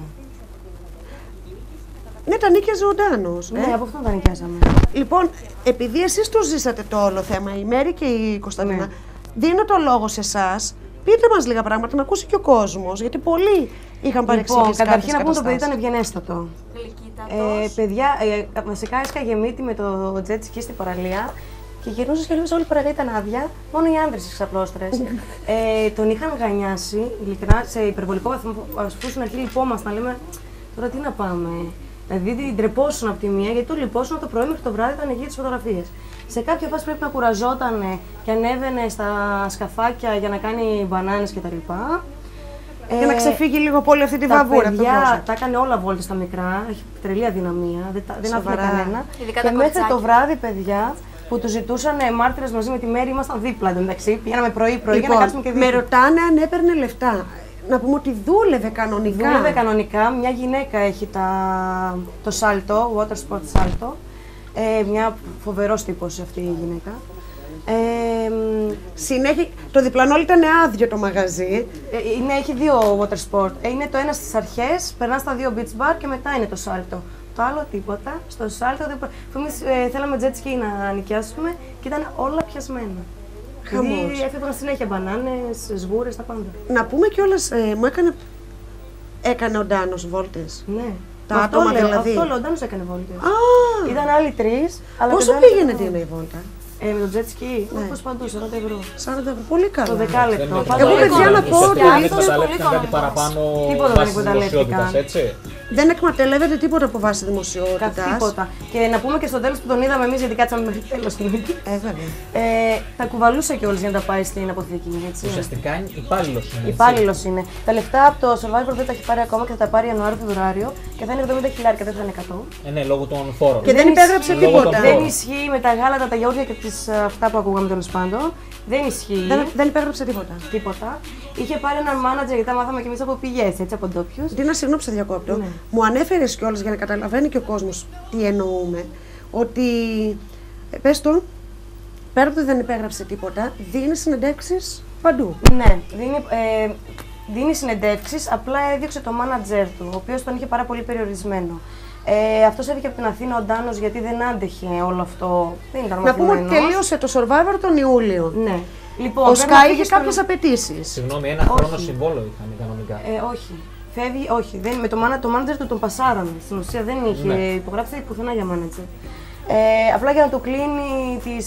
Ναι, τα νίκιαζε ο Ντάνος. Ναι, από αυτό τα νοικιάσαμε. Λοιπόν, επειδή εσείς το ζήσατε το όλο θέμα, η Μέρη και η Κωνσταντίνα, Ναι. δίνω το λόγο σε εσάς. Πείτε μας λίγα πράγματα να ακούσει και ο κόσμος, γιατί πολλοί είχαν παρεξηγήσει Λοιπόν, καταρχήν να πούμε το παιδί καταστάσεις. ήταν ευγενέστατο. Παιδιά, βασικά έσκαγε μύτη με το jet ski στην παραλία και γυρνούσε και όλη η παραλία ήταν άδεια, μόνο οι άντρες εξαπλώστρες. Τον είχαν γανιάσει, ειλικρινά, σε υπερβολικό βαθμό. Ας πούμε στην αρχή λυπόμασταν, λέμε τώρα τι να πάμε. Δηλαδή την τρεπόσουν από τη μία, γιατί το λυπόσουν από το πρωί μέχρι το βράδυ ήταν εκεί τις φωτογραφίες. Σε κάποια φάση πρέπει να κουραζόταν και ανέβαινε στα σκαφάκια για να κάνει μπανάνες κτλ. Για να ξεφύγει λίγο από όλη αυτή τη βαβούρα. Τα από το παιδιά πρόσωπο. τα έκανε όλα βόλτες στα μικρά, έχει τρελή αδυναμία, δεν άφηνε Σοβαρά. κανένα. Ειδικά Και τα μέχρι κοριτσάκια. το βράδυ, παιδιά, που του ζητούσαν μάρτυρες μαζί με τη Μέρη, ήμασταν δίπλα εντάξει. Πηγαίναμε πρωί-πρωί για να κάτσουμε και με δίπλα. ρωτάνε αν έπαιρνε λεφτά. Να πούμε ότι δούλευε κανονικά. Δούλευε κανονικά, μια γυναίκα έχει το σάλτο, water sport σάλτο. Μια φοβερός τύπος αυτή η γυναίκα. Συνέχεια, το διπλανό ήταν άδειο το μαγαζί. Ναι, έχει δύο water sport. Είναι το ένα στις αρχές, περνά στα δύο beach bar και μετά είναι το σάλτο. Το άλλο τίποτα. Στο σάλτο δεν εμείς θέλαμε jet ski να νοικιάσουμε και ήταν όλα πιασμένα. Χαμός. Δηλαδή έφευγαν συνέχεια μπανάνες, σγούρες, τα πάντα. Να πούμε κιόλας, μου έκανε ο Ντάνος βόλτες. Ναι. Τα άτομα δηλαδή. Αυτό λέω, ο Ντάνος έκανε βόλτες. Α, Ήταν άλλοι τρεις. Αλλά πόσο και ο Ντάνος πήγαινε έκανε την η βόλτα? Με το jet ski, Ναι. όπως παντού, 40 ευρώ. 40 ευρώ, πολύ καλά. Το δεκάλεπτο. Εγώ, παιδιά, να πω ότι δεν αυτός εκμεταλλεύτηκαν κάτι παραπάνω Τίποτα δεν βάσει εκμεταλλεύτηκαν. δημοσιότητας, έτσι. Δεν εκμεταλλεύεται τίποτα από βάση δημοσιότητας. Τίποτα. Και να πούμε και στο τέλος που τον είδαμε εμείς, γιατί κάτσαμε μέχρι τέλος την νίκη. Βέβαια. Τα κουβαλούσε κιόλας για να τα πάει στην αποθήκη. Έτσι. Ουσιαστικά είναι υπάλληλος. είναι, έτσι. Υπάλληλος είναι. Τα λεφτά από το Survivor δεν τα έχει πάρει ακόμα και θα τα πάρει Ιανουάριο-Φεβρουάριο και θα είναι 70.000 δεν θα είναι 100. Ναι, λόγω των φόρων. Και δεν υπέγραψε Λόγω τίποτα. των Δεν φόρων. ισχύει με τα γάλατα, τα γιαούρτια και αυτά που ακούγαμε τέλος πάντων. Δεν ισχύει. Δεν υπέγραψε τίποτα. Τίποτα. Είχε πάρει έναν μάνατζερ, γιατί τα μάθαμε κι εμείς από πηγές, έτσι, από ντόπιους. Τίνα, συγγνώμη που σε διακόπτω. Ναι. Μου ανέφερε κιόλας για να καταλαβαίνει και ο κόσμος τι εννοούμε. Ότι. Πες το, πέρα από το ότι δεν υπέγραψε τίποτα, δίνει συνεντεύξεις παντού. Ναι, δίνει συνεντεύξεις, απλά έδιωξε το μάνατζερ του, ο οποίος τον είχε πάρα πολύ περιορισμένο. Αυτός έφυγε από την Αθήνα ο Ντάνος γιατί δεν άντεχε όλο αυτό. Δεν ήταν Να πούμε ότι μαθημένος. τελείωσε το Survivor τον Ιούλιο. Ναι. Λοιπόν, Ο πρέπει να Sky φύγει είχε στον- κάποιες απαιτήσεις. Συγγνώμη, ένα χρόνο Όχι. συμβόλαιο είχαν κανονικά. Όχι. Φεύγει, όχι. Με το μάνατζερ του τον πασάραμε. Στην ουσία δεν είχε Ναι. υπογράψει πουθενά για μάνατζερ. Απλά για να του κλείνει τις.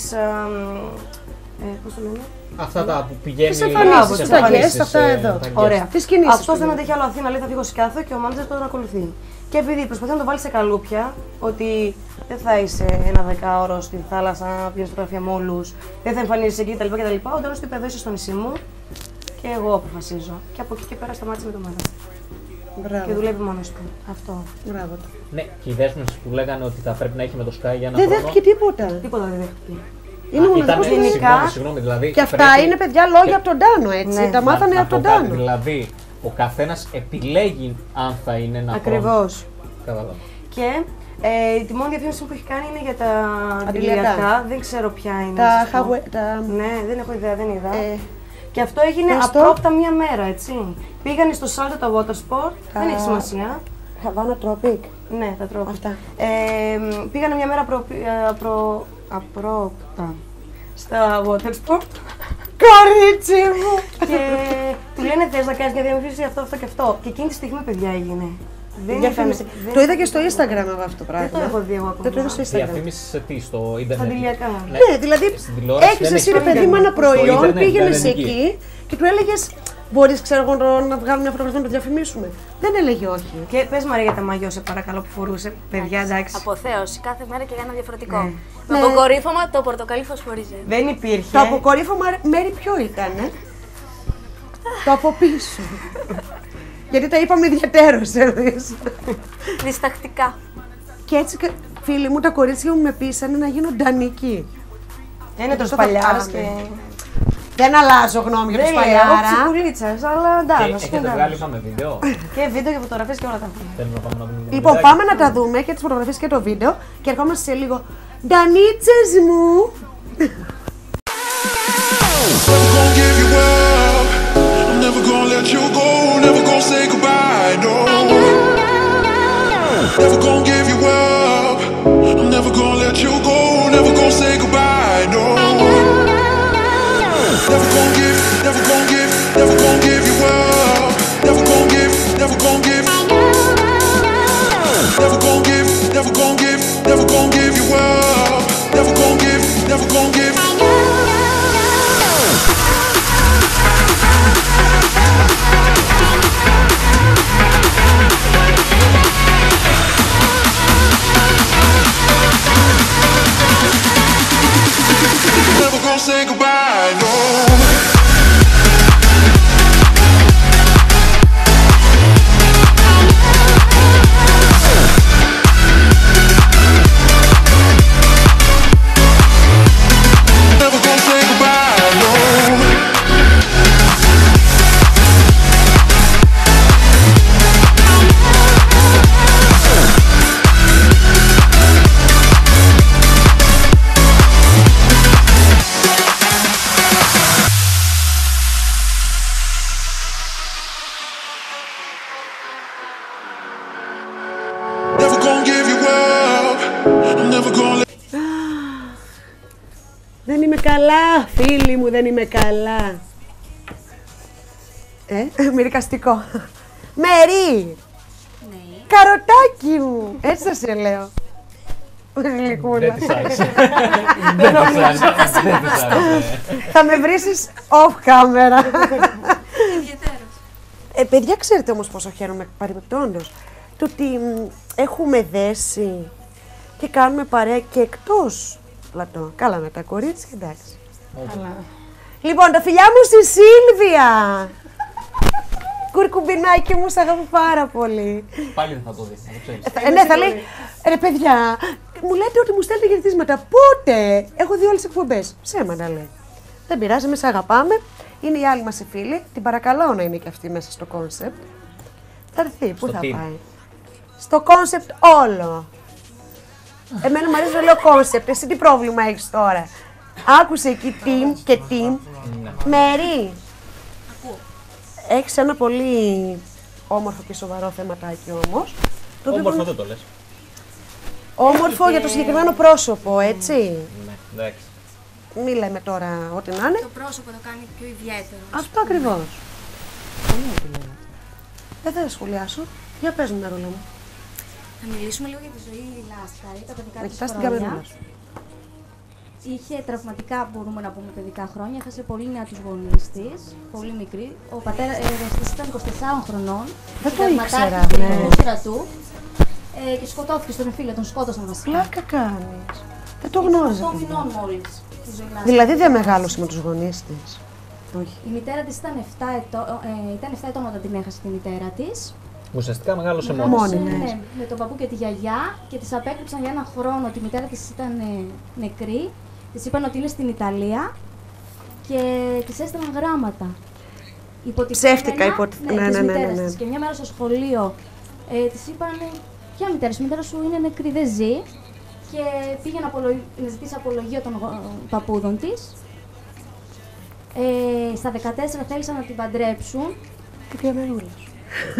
Πώς το λένε? Αυτά τα που πηγαίνει. Τις εμφανίσεις, στις τα εμφανίσεις, guest, αυτά εδώ. τα guest. Ωραία. Τις κινήσεις Αυτό του δεν λέει. αντέχει άλλο Αθήνα, λέει θα φύγω σκιάθο και ο μάνατζερ τον ακολουθεί. Και επειδή προσπαθεί να το βάλει σε καλούπια, ότι δεν θα είσαι ένα δεκάωρο στη θάλασσα να πηγαίνει φωτογραφία με όλους, δεν θα εμφανίζεσαι εκεί κτλ. Ο Ντάνος του είπε: εδώ είσαι στο νησί μου και εγώ αποφασίζω. Και από εκεί και πέρα σταμάτησε με το μάνατζερ. Και Μπράβο. δουλεύει μόνος του. Αυτό. Μπράβο του. Ναι, και η δέσμευση που λέγανε ότι θα πρέπει να έχει με το Sky για ένα Δεν χρόνο. δέχτηκε τίποτα. Τίποτα δεν δέχτηκε. Είναι μοναδικός Ήταν, γενικά. συγγνώμη, δηλαδή. Και αυτά πρέπει- είναι παιδιά λόγια από τον Τάνο, έτσι. Ναι. Τα μάθανε να από τον πω κάτι, Τάνο. Δηλαδή, ο καθένας επιλέγει αν θα είναι ένα χρόνο. Ακριβώς. Κατάλαβα. Και τη μόνη διαφήμιση που έχει κάνει είναι για τα Αντιλιακά. αντιλιακά. Δεν ξέρω ποια είναι. Τα να σας πω. τα. Ναι, δεν έχω ιδέα, δεν είδα. Ε, Και αυτό έγινε πες το. απρόπτα μία μέρα, έτσι. Πήγανε στο Σάλτο τα water sport, δεν έχει σημασία. Havana Tropic. Ναι, τα τρώω. Αυτά. Πήγανε μία μέρα απρόπτα στα water sport Κορίτσι μου! και του λένε θες να κάνεις μια διαφήμιση αυτό, αυτό και αυτό. Και εκείνη τη στιγμή, παιδιά, έγινε. Δεν Διαφήμιση. ήταν- δεν- Το είδα και στο Instagram εγώ αυτό το πράγμα. Δεν το έχω δει εγώ ακόμα. Δεν το είδα στο Instagram. Διαφήμιση σε τι, στο ίντερνετ. Στα αντιλιακά. Ναι, δηλαδή Στην τηλεόραση έχεις δεν εσύ έχει ρε παιδί μου ίντερνετ. ένα Στο προϊόν, ίντερνετ πήγαινες δεν είναι εκεί και του έλεγες μπορείς ξέρω εγώ να βγάλουμε μια φωτογραφία να το διαφημίσουμε. Δεν έλεγε όχι. Και πες Μαρία για τα μαγιό, σε παρακαλώ, που φορούσε. Παιδιά, εντάξει. Αποθέωση, κάθε μέρα και για ένα διαφορετικό. Ναι. Με αποκορύφωμα το πορτοκαλί φωσφορίζει. Δεν υπήρχε. Το αποκορύφωμα μέρη ποιο ήταν, Το από πίσω. Γιατί τα είπαμε ιδιαίτερως εμείς. Διστακτικά. Και έτσι, φίλοι μου, τα κορίτσια μου με πείσανε να γίνω ντανική. Είναι το Αυτό Σπαλιάρας θα και... κάνουμε. Δεν αλλάζω γνώμη για το Δεν λέω, Σπαλιάρα. ψυχουλίτσας, αλλά εντάξει. Έχετε βγάλει, είπαμε, βίντεο. Και βίντεο και φωτογραφίες και όλα τα έχουμε. Θέλουμε να πάμε να δούμε λίγο Λοιπόν, βιντεάκι. πάμε να τα δούμε και τις φωτογραφίες και το βίντεο και ερχόμαστε σε λίγο. Ντανίτσες μου! Never gonna give you up. I'm never gonna let you go. Never gonna say goodbye. No. Never gonna give you up. I'm never gonna let you go. Never gonna say goodbye. No. Never gonna give. Never gonna give. Never gonna give you up. Never gonna give. Never gonna give. Never gonna give. Never gonna give. Never gonna give you up. Never gonna give. Never gonna give. Never gonna say goodbye, no. Never gonna say goodbye, no. Never gonna give you up. I'm never gonna let. Δεν είμαι καλά, φίλοι μου, δεν είμαι καλά. Μυρικαστικό. Μέρι! Ναι. Καροτάκι μου! Έτσι θα σε λέω. Γλυκούλα. Δεν της άρεσε. Δεν της άρεσε. Δεν της άρεσε. Θα με βρίσεις off camera. Παιδιά, ξέρετε όμως πόσο χαίρομαι παρεμπιπτόντως. Το ότι έχουμε δέσει και κάνουμε παρέα και εκτός πλατό. Καλά με τα κορίτσια, εντάξει. Λοιπόν, τα φιλιά μου στη Σίλβια. Κουρκουμπινάκι μου, σ' αγαπώ πάρα πολύ. Πάλι δεν θα το δεις, να το ξέρεις. Ναι, θα λέει, ρε παιδιά, μου λέτε ότι μου στέλνετε χαιρετίσματα. Πότε? Έχω δει όλες τις εκπομπές. Ψέματα λέει. Δεν πειράζει, εμείς αγαπάμε. Είναι οι άλλοι μας οι φίλοι. Την παρακαλώ να είναι και αυτή μέσα στο κόνσεπτ. Θα έρθει, πού θα team. πάει? Στο κόνσεπτ όλο. Εμένα μου αρέσει να λέω κόνσεπτ. Εσύ τι πρόβλημα έχεις τώρα? Άκουσε εκεί team και team. Μέρι, έχεις ένα πολύ όμορφο και σοβαρό θεματάκι όμως. Το οποίο Όμορφο δεν το λες. όμορφο για το συγκεκριμένο πρόσωπο, έτσι. Ναι, εντάξει. Μη λέμε τώρα ό,τι να είναι. Το πρόσωπο το κάνει πιο ιδιαίτερο. Αυτό ακριβώς. Πολύ ό,τι λέμε. Δεν θα σχολιάσω. Για πες μου, Νερούλα μου. Θα μιλήσουμε λίγο για τη ζωή Λάσκαρη, τα παιδικά Να της κοιτάς την χρόνια. καμερούλα σου. Είχε τραυματικά, μπορούμε να πούμε, παιδικά χρόνια. Έχασε πολύ νέα τους γονείς της, πολύ μικρή. Ο πατέρας της ήταν 24 χρονών. Δεν το ήξερα, Τραυματάστηκε ναι. στην κούτρα του και σκοτώθηκε στον εμφύλιο, τον σκότωσαν βασικά. Πλάκα κάνεις. Δεν το γνώριζα. 8 παιδιά. μηνών μόλις η ζωή Λάσκαρη. Δηλαδή δεν μεγάλωσε με τους γονείς της. Όχι. Η μητέρα της ήταν 7 ετών όταν την έχασε τη μητέρα της. Ουσιαστικά μεγάλωσε Μόνη, μόνη. ναι. Ναι, με τον παππού και τη γιαγιά και της απέκρυψαν για ένα χρόνο ότι η μητέρα της ήταν νεκρή. Της είπαν ότι είναι στην Ιταλία και της έστειλαν γράμματα. Ψεύτικα της ναι. μητέρας της. Και μια μέρα στο σχολείο της είπαν ποια μητέρα σου, η μητέρα σου είναι νεκρή, δεν ζει. Και πήγε να ζητήσει απολογία των παππούδων της. Στα 14 θέλησαν να την παντρέψουν. Τι διαμερούλα σου.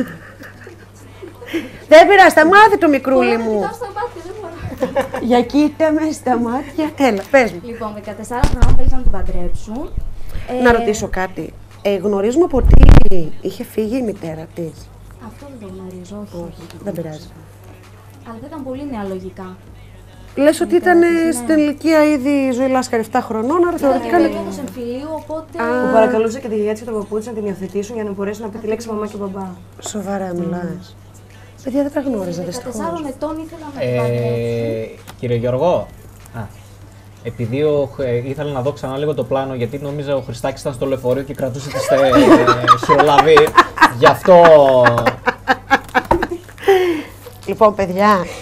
Δεν πειράζει, τα μάτια του μικρούλι μου. Κοιτάω στα μάτια, δεν μπορώ. Για κοίτα με στα μάτια. Έλα, πες μου. Λοιπόν, 14 χρονών θέλησαν να την παντρέψουν. Να ρωτήσω κάτι. Γνωρίζουμε από τι είχε φύγει η μητέρα της. Αυτό δεν το γνωρίζω, όχι. Δεν πειράζει. Αλλά δεν ήταν πολύ νέα λογικά. Λες ότι ήταν ναι. στην ηλικία ήδη η ζωή Λάσκαρη 7 χρονών, άρα θεωρητικά είναι. Ήταν εμφυλίου, οπότε. Που παρακαλούσε και τη γιαγιά της και τον παππού της να την υιοθετήσουν για να μπορέσει να πει τη λέξη μαμά και μπαμπά. Σοβαρά μιλάς. Παιδιά δεν τα γνώριζα 14 δυστυχώς. ετών ήθελα να την παντρέψουν. Κύριε Γιώργο, επειδή ήθελα να δω ξανά λίγο το πλάνο, γιατί νόμιζα ο Χριστάκης ήταν στο λεωφορείο και κρατούσε τη χειρολαβή. Γι' αυτό. Λοιπόν, παιδιά,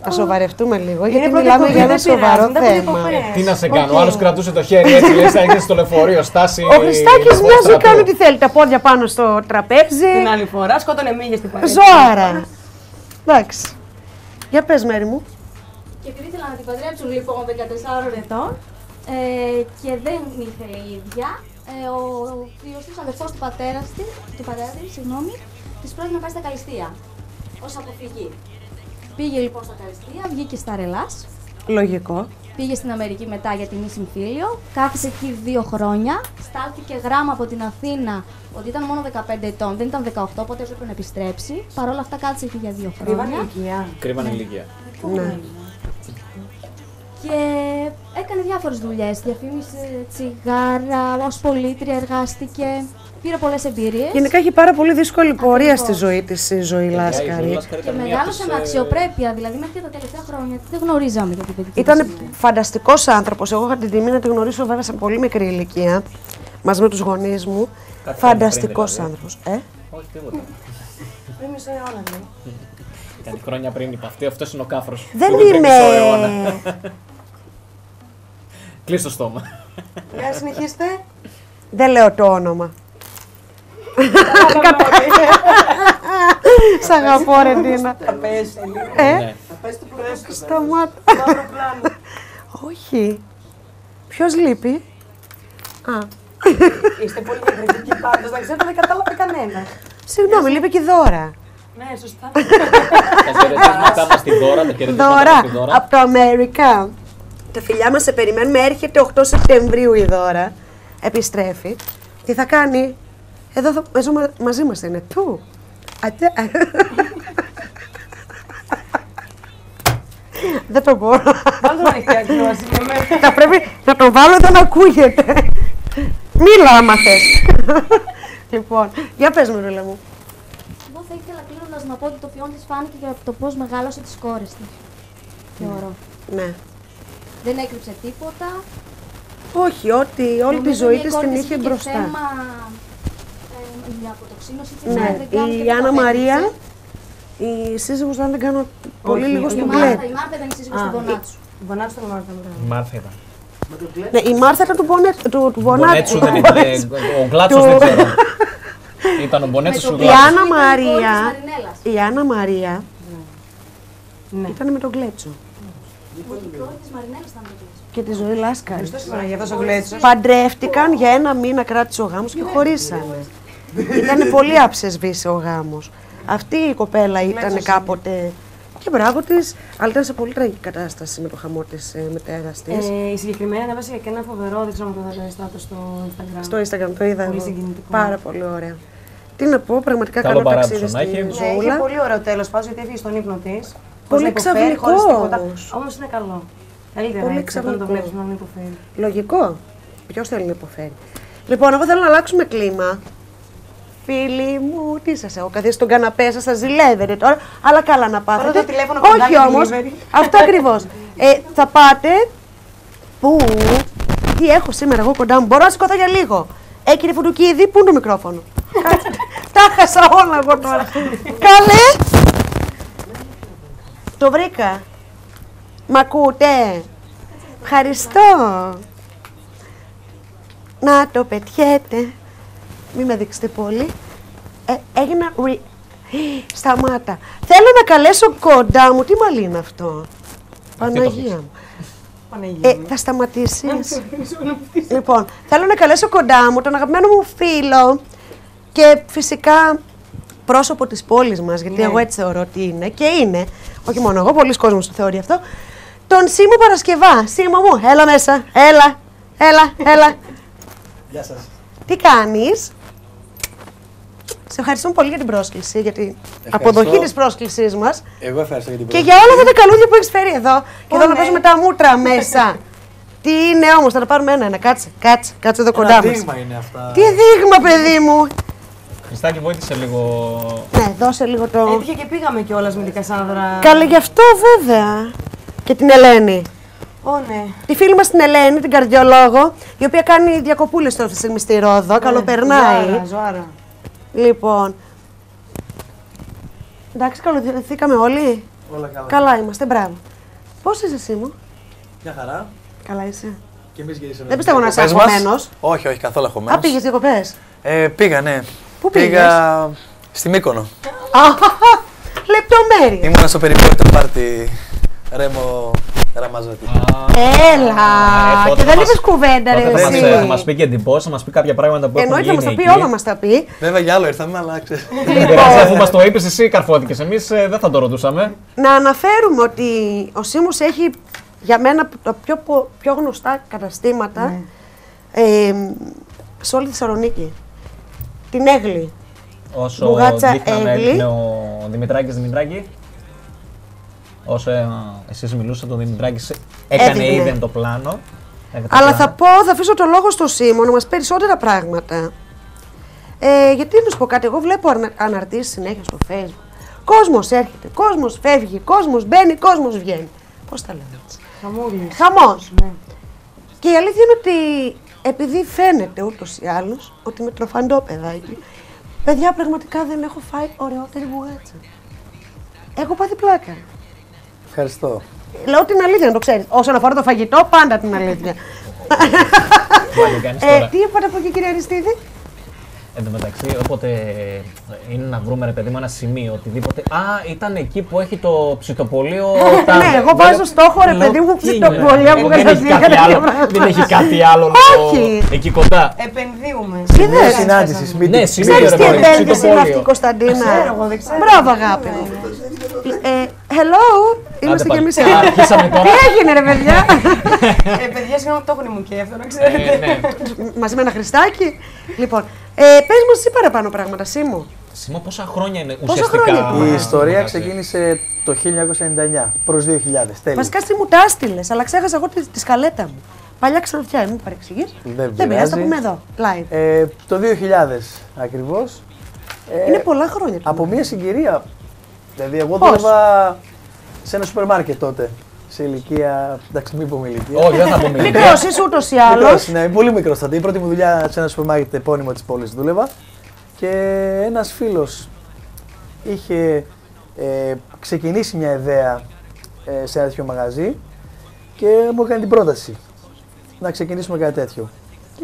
Να σοβαρευτούμε λίγο, γιατί μιλάμε για ένα σοβαρό θέμα. Τι να σε κάνω, ο άλλος κρατούσε το χέρι έτσι, λες θα έχεις στο λεωφορείο, στάση. Ο Χριστάκης μοιάζει κάνει ό,τι θέλει, τα πόδια πάνω στο τραπέζι. Την άλλη φορά σκότωνε μύγες στην παρέα. Ζώαρα. Εντάξει. Για πες, Μέρη μου. Και επειδή ήθελα να την παντρέψουν λοιπόν 14 ετών και δεν ήθελε η ίδια, ο θείος αδερφός του πατέρα της, της πρότεινε να πάει στα Καλυστία ως αποφυγή. Πήγε λοιπόν στα Καλυστία, βγήκε στα Ρελάς. Λογικό. Πήγε στην Αμερική μετά για την συμφίλιο, κάθισε εκεί 2 χρόνια, στάλθηκε γράμμα από την Αθήνα ότι ήταν μόνο 15 ετών, δεν ήταν 18, οπότε έπρεπε να επιστρέψει. Παρ' όλα αυτά κάθισε εκεί για 2 χρόνια. Κρύβανε ηλικία. Ναι. Και έκανε διάφορες δουλειές, διαφήμισε τσιγάρα, ως πολίτρια εργάστηκε, πήρε πολλές εμπειρίες. Γενικά έχει πάρα πολύ δύσκολη πορεία στη ζωή της η Ζωή Λάσκαρη. Και μεγάλωσε με αξιοπρέπεια, δηλαδή μέχρι τα τελευταία χρόνια δεν γνωρίζαμε για την παιδική. Ήταν φανταστικός άνθρωπος. Εγώ είχα την τιμή να τη γνωρίσω βέβαια σε πολύ μικρή ηλικία, μαζί με τους γονείς μου. Φανταστικός άνθρωπος. Όχι, τίποτα. Πριν μισό αιώνα, ναι. Κάτι χρόνια πριν είπα αυτή, αυτός είναι ο κάφρος. Δεν είμαι. Κλείς το στόμα. Για συνεχίστε. Δεν λέω το όνομα. Σ' αγαπώ, ρε Ντίνα. Θα πέσει λίγο. Θα πέσει το πλούσιο. Σταμάτα. Όχι. Ποιος λείπει? Είστε πολύ κριτικοί πάντως, να ξέρετε δεν κατάλαβε κανένα. Συγγνώμη, λείπει και η Δώρα. Ναι, σωστά. Τα χαιρετίσματά μας στη Δώρα, Δώρα, από το Αμέρικα. Τα φιλιά μας σε περιμένουμε, έρχεται 8 Σεπτεμβρίου η Δώρα. Επιστρέφει. Τι θα κάνει? Εδώ μαζί μας είναι. Του. Δεν το μπορώ. Βάλτε το ανοιχτάκι μας. Θα πρέπει να τον βάλω εδώ να ακούγεται. Μίλα άμα θες. Λοιπόν, για πες μου, Ρούλα μου. Εγώ θα ήθελα κλείνοντας να πω ότι το ποιόν της φάνηκε και από το πώς μεγάλωσε τις κόρες της. Θεωρώ. Ναι. Δεν έκρυψε τίποτα. Όχι, όλη τη ζωή της την είχε μπροστά. Θέμα η αποτοξίνωση της. Ναι, η Άννα Μαρία, η σύζυγος, αν δεν κάνω πολύ λίγο στον Κλέτ. Η Μάρθα ήταν η σύζυγος του Βονάτσου. Η Βονάτσου ήταν η Μάρθα ήταν. Ναι, η Μάρθα ήταν του Βονάτσου. Μπονέτσου δεν ήταν, ο Γκλάτσος δεν ξέρω. Ήταν ο Μπονέτσος του Γκλάτσου. Η Άννα Μαρία ήταν με τον Γκλέτσο. Και τη Ζωή Λάσκαρη. Παντρεύτηκαν, για 1 μήνα κράτησε ο γάμος και χωρίσανε. Ήταν πολύ αψεσβής ο γάμος. Αυτή η κοπέλα ήταν κάποτε και μπράβο της, αλλά ήταν σε πολύ τραγική κατάσταση με το χαμό της μητέρας της. Η συγκεκριμένη ανέβασε και ένα φοβερό, δεν ξέρω αν το είδατε στο Instagram. Στο Instagram το είδα πολύ εγώ. Συγκινητικό. Πάρα πολύ ωραία. Τι να πω, πραγματικά καλό ταξίδι στη Ζωούλα. Είχε πολύ ωραίο τέλος πάντων, γιατί έφυγε στον ύπνο της. Πολύ ξαφνικό όμως είναι καλό. Καλύτερα πολύ έτσι, όταν το βλέπεις να μην υποφέρει. Λογικό. Ποιος θέλει να υποφέρει. Λοιπόν, εγώ θέλω να αλλάξουμε κλίμα. Φίλοι μου, τι σας έχω καθίσει στον καναπέ σας, σας ζηλεύετε τώρα, αλλά καλά να πάθετε. Πάρε το τηλέφωνο όχι όμως, αυτό ακριβώς. Θα πάτε, πού, τι έχω σήμερα εγώ κοντά μου, μπορώ να σηκωθώ για λίγο. Κύριε Φουντουκίδη, πού είναι το μικρόφωνο. Τα χάσα όλα εγώ τώρα. Καλέ. Το βρήκα. Μ' ακούτε. Ευχαριστώ. Να το πετιέτε. Μην με δείξετε πολύ. Έγινα... Σταμάτα. Θέλω να καλέσω κοντά μου. Τι μαλλί είναι αυτό. Παναγία μου. Θα σταματήσεις. Λοιπόν, θέλω να καλέσω κοντά μου τον αγαπημένο μου φίλο και φυσικά πρόσωπο της πόλης μας, γιατί εγώ έτσι θεωρώ ότι είναι και είναι, όχι μόνο εγώ, πολλοί κόσμος το θεωρεί αυτό, τον Σίμω Παρασκευά. Σίμω μου, έλα μέσα, έλα. Γεια σας. Τι κάνεις? Σε ευχαριστούμε πολύ για την πρόσκληση, για την αποδοχή της πρόσκλησής μας. Εγώ ευχαριστώ για την πρόσκληση. Και για όλα τα καλούδια που έχεις φέρει εδώ. Και εδώ να παίζουμε τα μούτρα μέσα. Τι είναι όμως, θα τα πάρουμε ένα-ένα. Κάτσε εδώ κοντά μας. Τι δείγμα είναι αυτά. Τι δείγμα, παιδί μου. Χριστάκη, βοήθησε λίγο. Ναι, δώσε λίγο το. Έτυχε και πήγαμε κιόλας με την Κασάνδρα. Καλέ, γι' αυτό βέβαια. Και την Ελένη. Ναι. Τη φίλη μας την Ελένη, την καρδιολόγο, η οποία κάνει διακοπούλες τώρα αυτή τη στιγμή στη Ρόδο. Καλοπερνάει. Ζωάρα. Λοιπόν. Εντάξει, καλωδιωθήκαμε όλοι. Όλα καλά. Καλά είμαστε, μπράβο. Πώς είσαι εσύ μου? Μια χαρά. Καλά είσαι. Και εμείς γυρίσαμε. Δεν πιστεύω να είσαι αγχωμένος. Όχι, όχι, καθόλου αγχωμένος. Α, πήγες διακοπές? Πήγα, ναι. Πού πήγα? Στη Μύκονο. Λεπτομέρειες. Ήμουνα στο περιβόητο πάρτι Ρέμο Ραμαζότη. Έλα! Και δεν είπες κουβέντα, ρε εσύ. Θα μας πει και εντυπώσεις, θα μας πει κάποια πράγματα που έχουν γίνει. Εννοείται, θα μας τα πει, όλα μας τα πει. Βέβαια για άλλο ήρθαμε, αλλά ξέρεις. Αφού μας το είπες εσύ, καρφώθηκες. Εμείς δεν θα το ρωτούσαμε. Να αναφέρουμε ότι ο Σίμος έχει για μένα τα πιο γνωστά καταστήματα σε όλη τη Θεσσαλονίκη. Την Έγλη. Όσο Μπουγάτσα δείχναμε Έγλη. ο Δημητράκη. Όσο εσείς μιλούσατε, ο Δημητράκης έκανε ήδη το πλάνο. Αλλά θα αφήσω το λόγο στο Σίμω να μας πει περισσότερα πράγματα. Γιατί να σου πω κάτι, εγώ βλέπω αναρτήσεις συνέχεια στο Facebook. Κόσμος έρχεται, κόσμος φεύγει, κόσμος μπαίνει, κόσμος βγαίνει. Πώς τα λέμε έτσι? Χαμός. Ναι. Και η αλήθεια είναι ότι επειδή φαίνεται ούτως ή άλλως ότι με τροφαντό παιδάκι, παιδιά πραγματικά δεν έχω φάει ωραιότερη μπουγάτσα. Έχω πάθει πλάκα. Ευχαριστώ. Λέω την αλήθεια, να το ξέρεις. Όσον αφορά το φαγητό, πάντα την αλήθεια. Τι είπατε από εκεί, κύριε Αριστίδη? Εν τω μεταξύ, όποτε είναι να βρούμε, ρε παιδί μου, ένα σημείο, οτιδήποτε. Α, ήταν εκεί που έχει το ψητοπολείο. Ναι, εγώ βάζω στόχο, ρε παιδί μου, ψητοπολείο που δεν έχει κάτι άλλο εκεί κοντά. Επενδύουμε. Είδες. Συνάντηση. Ναι, ξέρεις τι επένδυση είναι αυτή, Κωνσταντίνα? Μπράβο, αγάπη μου. Hello, είμαστε κι εμείς εδώ. Τι έγινε, ρε παιδιά? Παιδιά, συγγνώμη, το έχουν μου και αυτό, να ξέρετε. Μαζί με ένα Χριστάκι. Λοιπόν, πες μας εσύ παραπάνω πράγματα, Σίμω. Σίμω, πόσα χρόνια είναι ουσιαστικά? Η ιστορία ξεκίνησε το 1999 προς 2000. Τέλει. Βασικά εσύ μου τα έστειλες, αλλά ξέχασα εγώ τη σκαλέτα μου. Παλιά ξενοδοχεία, μου παρεξηγείς. Δεν πειράζει, θα πούμε εδώ, live. Το 2000 ακριβώς. Είναι πολλά χρόνια. Από μια συγκυρία. Δηλαδή, εγώ δούλευα σε ένα σούπερ μάρκετ τότε. Σε ηλικία. Εντάξει, μην πούμε ηλικία. Όχι, δεν θα πούμε ηλικία. Μικρός είσαι ούτως ή άλλως. Μικρός, ναι, πολύ μικρός τότε. Η πρώτη μου δουλειά σε ένα σούπερ μάρκετ επώνυμο της πόλης δούλευα. Και ένας φίλος είχε ξεκινήσει μια ιδέα σε ένα τέτοιο μαγαζί και μου έκανε την πρόταση να ξεκινήσουμε κάτι τέτοιο. Και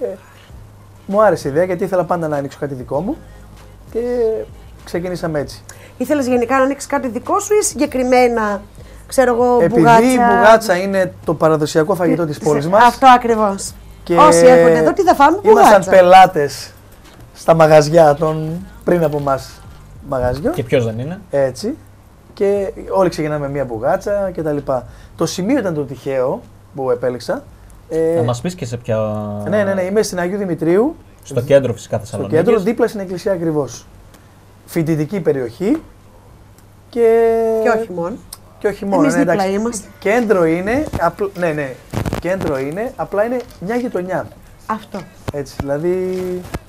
μου άρεσε η ιδέα γιατί ήθελα πάντα να ανοίξω κάτι δικό μου και ξεκινήσαμε έτσι. Ήθελες γενικά να ανοίξεις κάτι δικό σου ή συγκεκριμένα, ξέρω εγώ, μπουγάτσα? Επειδή η μπουγάτσα είναι το παραδοσιακό φαγητό της πόλης μας. Αυτό ακριβώς. Όσοι έρχονται εδώ, τι θα φάμε? Μπουγάτσα. Ήμασταν πελάτες στα μαγαζιά των πριν από εμάς μαγαζιών. Και ποιος δεν είναι? Έτσι. Και όλοι ξεκινάμε με μία μπουγάτσα κτλ. Το σημείο ήταν το τυχαίο που επέλεξα. Να μας πεις και σε ποια... Ναι, είμαι στην Αγίου Δημητρίου. Στο κέντρο φυσικά Θεσσαλονίκης. Στο κέντρο, δίπλα στην εκκλησία ακριβώς. Φοιτητική περιοχή και όχι μόνο. Και όχι μόνο. Εμείς δίπλα είμαστε. Κέντρο είναι, ναι, κέντρο είναι, απλά είναι μια γειτονιά. Αυτό. Έτσι, δηλαδή.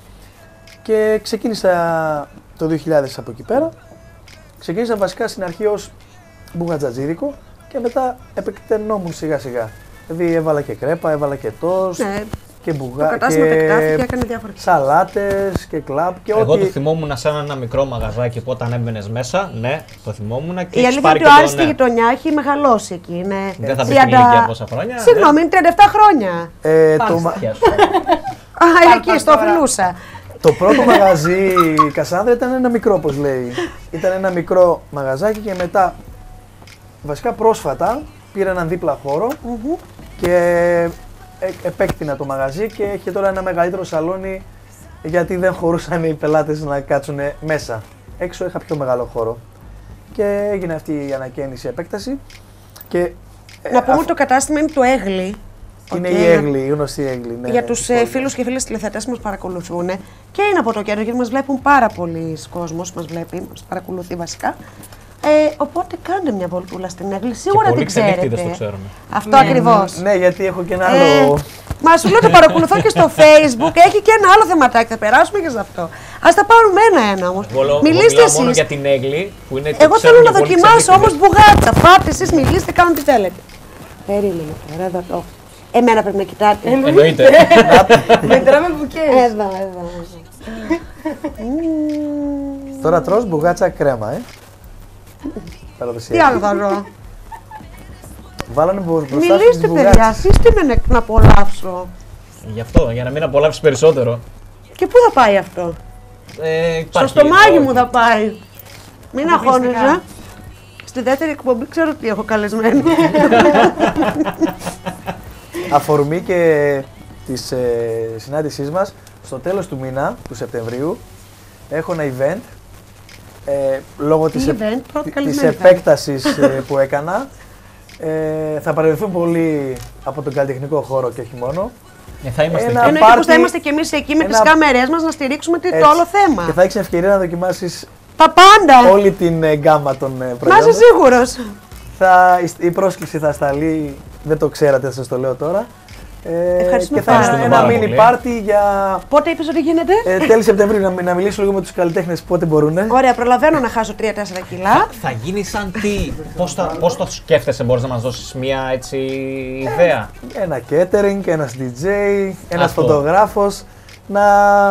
Και ξεκίνησα το 2000 από εκεί πέρα. Ξεκίνησα βασικά στην αρχή ως μπουγατζατζίδικο και μετά επεκτενόμουν σιγά σιγά. Δηλαδή έβαλα και κρέπα, έβαλα και τόστ. Ναι. Και μπουγάτσα. Το κατάστημα επεκτάθηκε και έκανε διάφορα. Σαλάτες και κλαμπ και εγώ ό,τι. το θυμόμουν σαν ένα μικρό μαγαζάκι που όταν έμπαινες μέσα, ναι, το θυμόμουν. Και η αλήθεια είναι ότι ο Άρης στη γειτονιά έχει μεγαλώσει εκεί. Είναι δεν θα πει την ηλικία πόσα χρόνια. Συγγνώμη, είναι 37 χρόνια. Εκεί στο Φιλούσα. Το πρώτο μαγαζί η Κασάνδρα ήταν ένα μικρό, όπως λέει. Ήταν ένα μικρό μαγαζάκι και μετά, βασικά πρόσφατα, πήρα έναν δίπλα χώρο και επέκτηνα το μαγαζί και έχει τώρα ένα μεγαλύτερο σαλόνι γιατί δεν χωρούσαν οι πελάτες να κάτσουν μέσα. Έξω είχα πιο μεγάλο χώρο και έγινε αυτή η ανακαίνιση, επέκταση. Και, να πούμε ότι το κατάστημα είναι το Έγλη. Είναι η Έγλη, η γνωστή Έγλη. Ναι, για τους φίλους και φίλες τηλεθεατές που μας παρακολουθούν και είναι από το κέντρο γιατί μας βλέπουν πάρα πολλοί κόσμος, μας παρακολουθεί βασικά. Οπότε κάντε μια βολτούλα στην Έγλη, σίγουρα την ξέρετε. Το ξέρουμε. Αυτό ακριβώς. Ναι, γιατί έχω και ένα άλλο. Μα σου λέω το παρακολουθώ και στο Facebook, έχει και ένα άλλο θεματάκι, θα περάσουμε και σε αυτό. Ας τα πάρουμε ένα-ένα όμως. Μιλήστε εσείς. Μόνο για την Έγλη που είναι. Εγώ θέλω να δοκιμάσω όμως μπουγάτσα. Φάτε εσείς, μιλήστε, κάντε τι θέλετε. Περίμενε τώρα, εδώ το. Εμένα πρέπει να κοιτάτε. Εννοείται. Μετράμε μπουκές. Εδώ. Τώρα τρως μπουγάτσα κρέμα, παραδοσιακή. Τι άλλο θα ζω. Βάλανε μπροστά στις Μιλήστε, παιδιά, μπουγάτσες. αφήστε με να απολαύσω. Γι' αυτό, για να μην απολαύσεις περισσότερο. Και πού θα πάει αυτό? Στο Υπάρχει στομάχι εδώ. μου θα πάει. Μην Αποκλειστικά. αγχώνεσαι. Στη δεύτερη εκπομπή ξέρω τι έχω καλεσμένο. Αφορμή και της συνάντησής μας, στο τέλος του μήνα, του Σεπτεμβρίου, έχω ένα event. Λόγω της, event, πρώτη της καλεσμένη θα επέκτασης που έκανα, θα παρευρεθούν πολλοί από τον καλλιτεχνικό χώρο και όχι μόνο. Θα είμαστε Ένα εκεί. Εννοείται πως θα πάρτι- είμαστε κι εμείς εκεί με τις ένα- κάμερές μας να στηρίξουμε το Έτσι. όλο θέμα. Και θα έχεις ευκαιρία να δοκιμάσεις Τα πάντα. όλη την γκάμα των Να προϊόντων. είσαι σίγουρος. Η πρόσκληση θα σταλεί, δεν το ξέρατε, θα σας το λέω τώρα. Ευχαριστούμε και θα είναι πάρα ένα πολύ. mini party για Πότε είπες ότι γίνεται? τέλη Σεπτεμβρίου. Να μιλήσω λίγο με τους καλλιτέχνες πότε μπορούν. Ωραία, προλαβαίνω να χάσω 3-4 κιλά. Θα γίνει σαν τι, πώς το σκέφτεσαι, μπορείς να μας δώσεις μια έτσι ιδέα. Ένα catering, ένας DJ, ένας Αυτό. φωτογράφος. Να...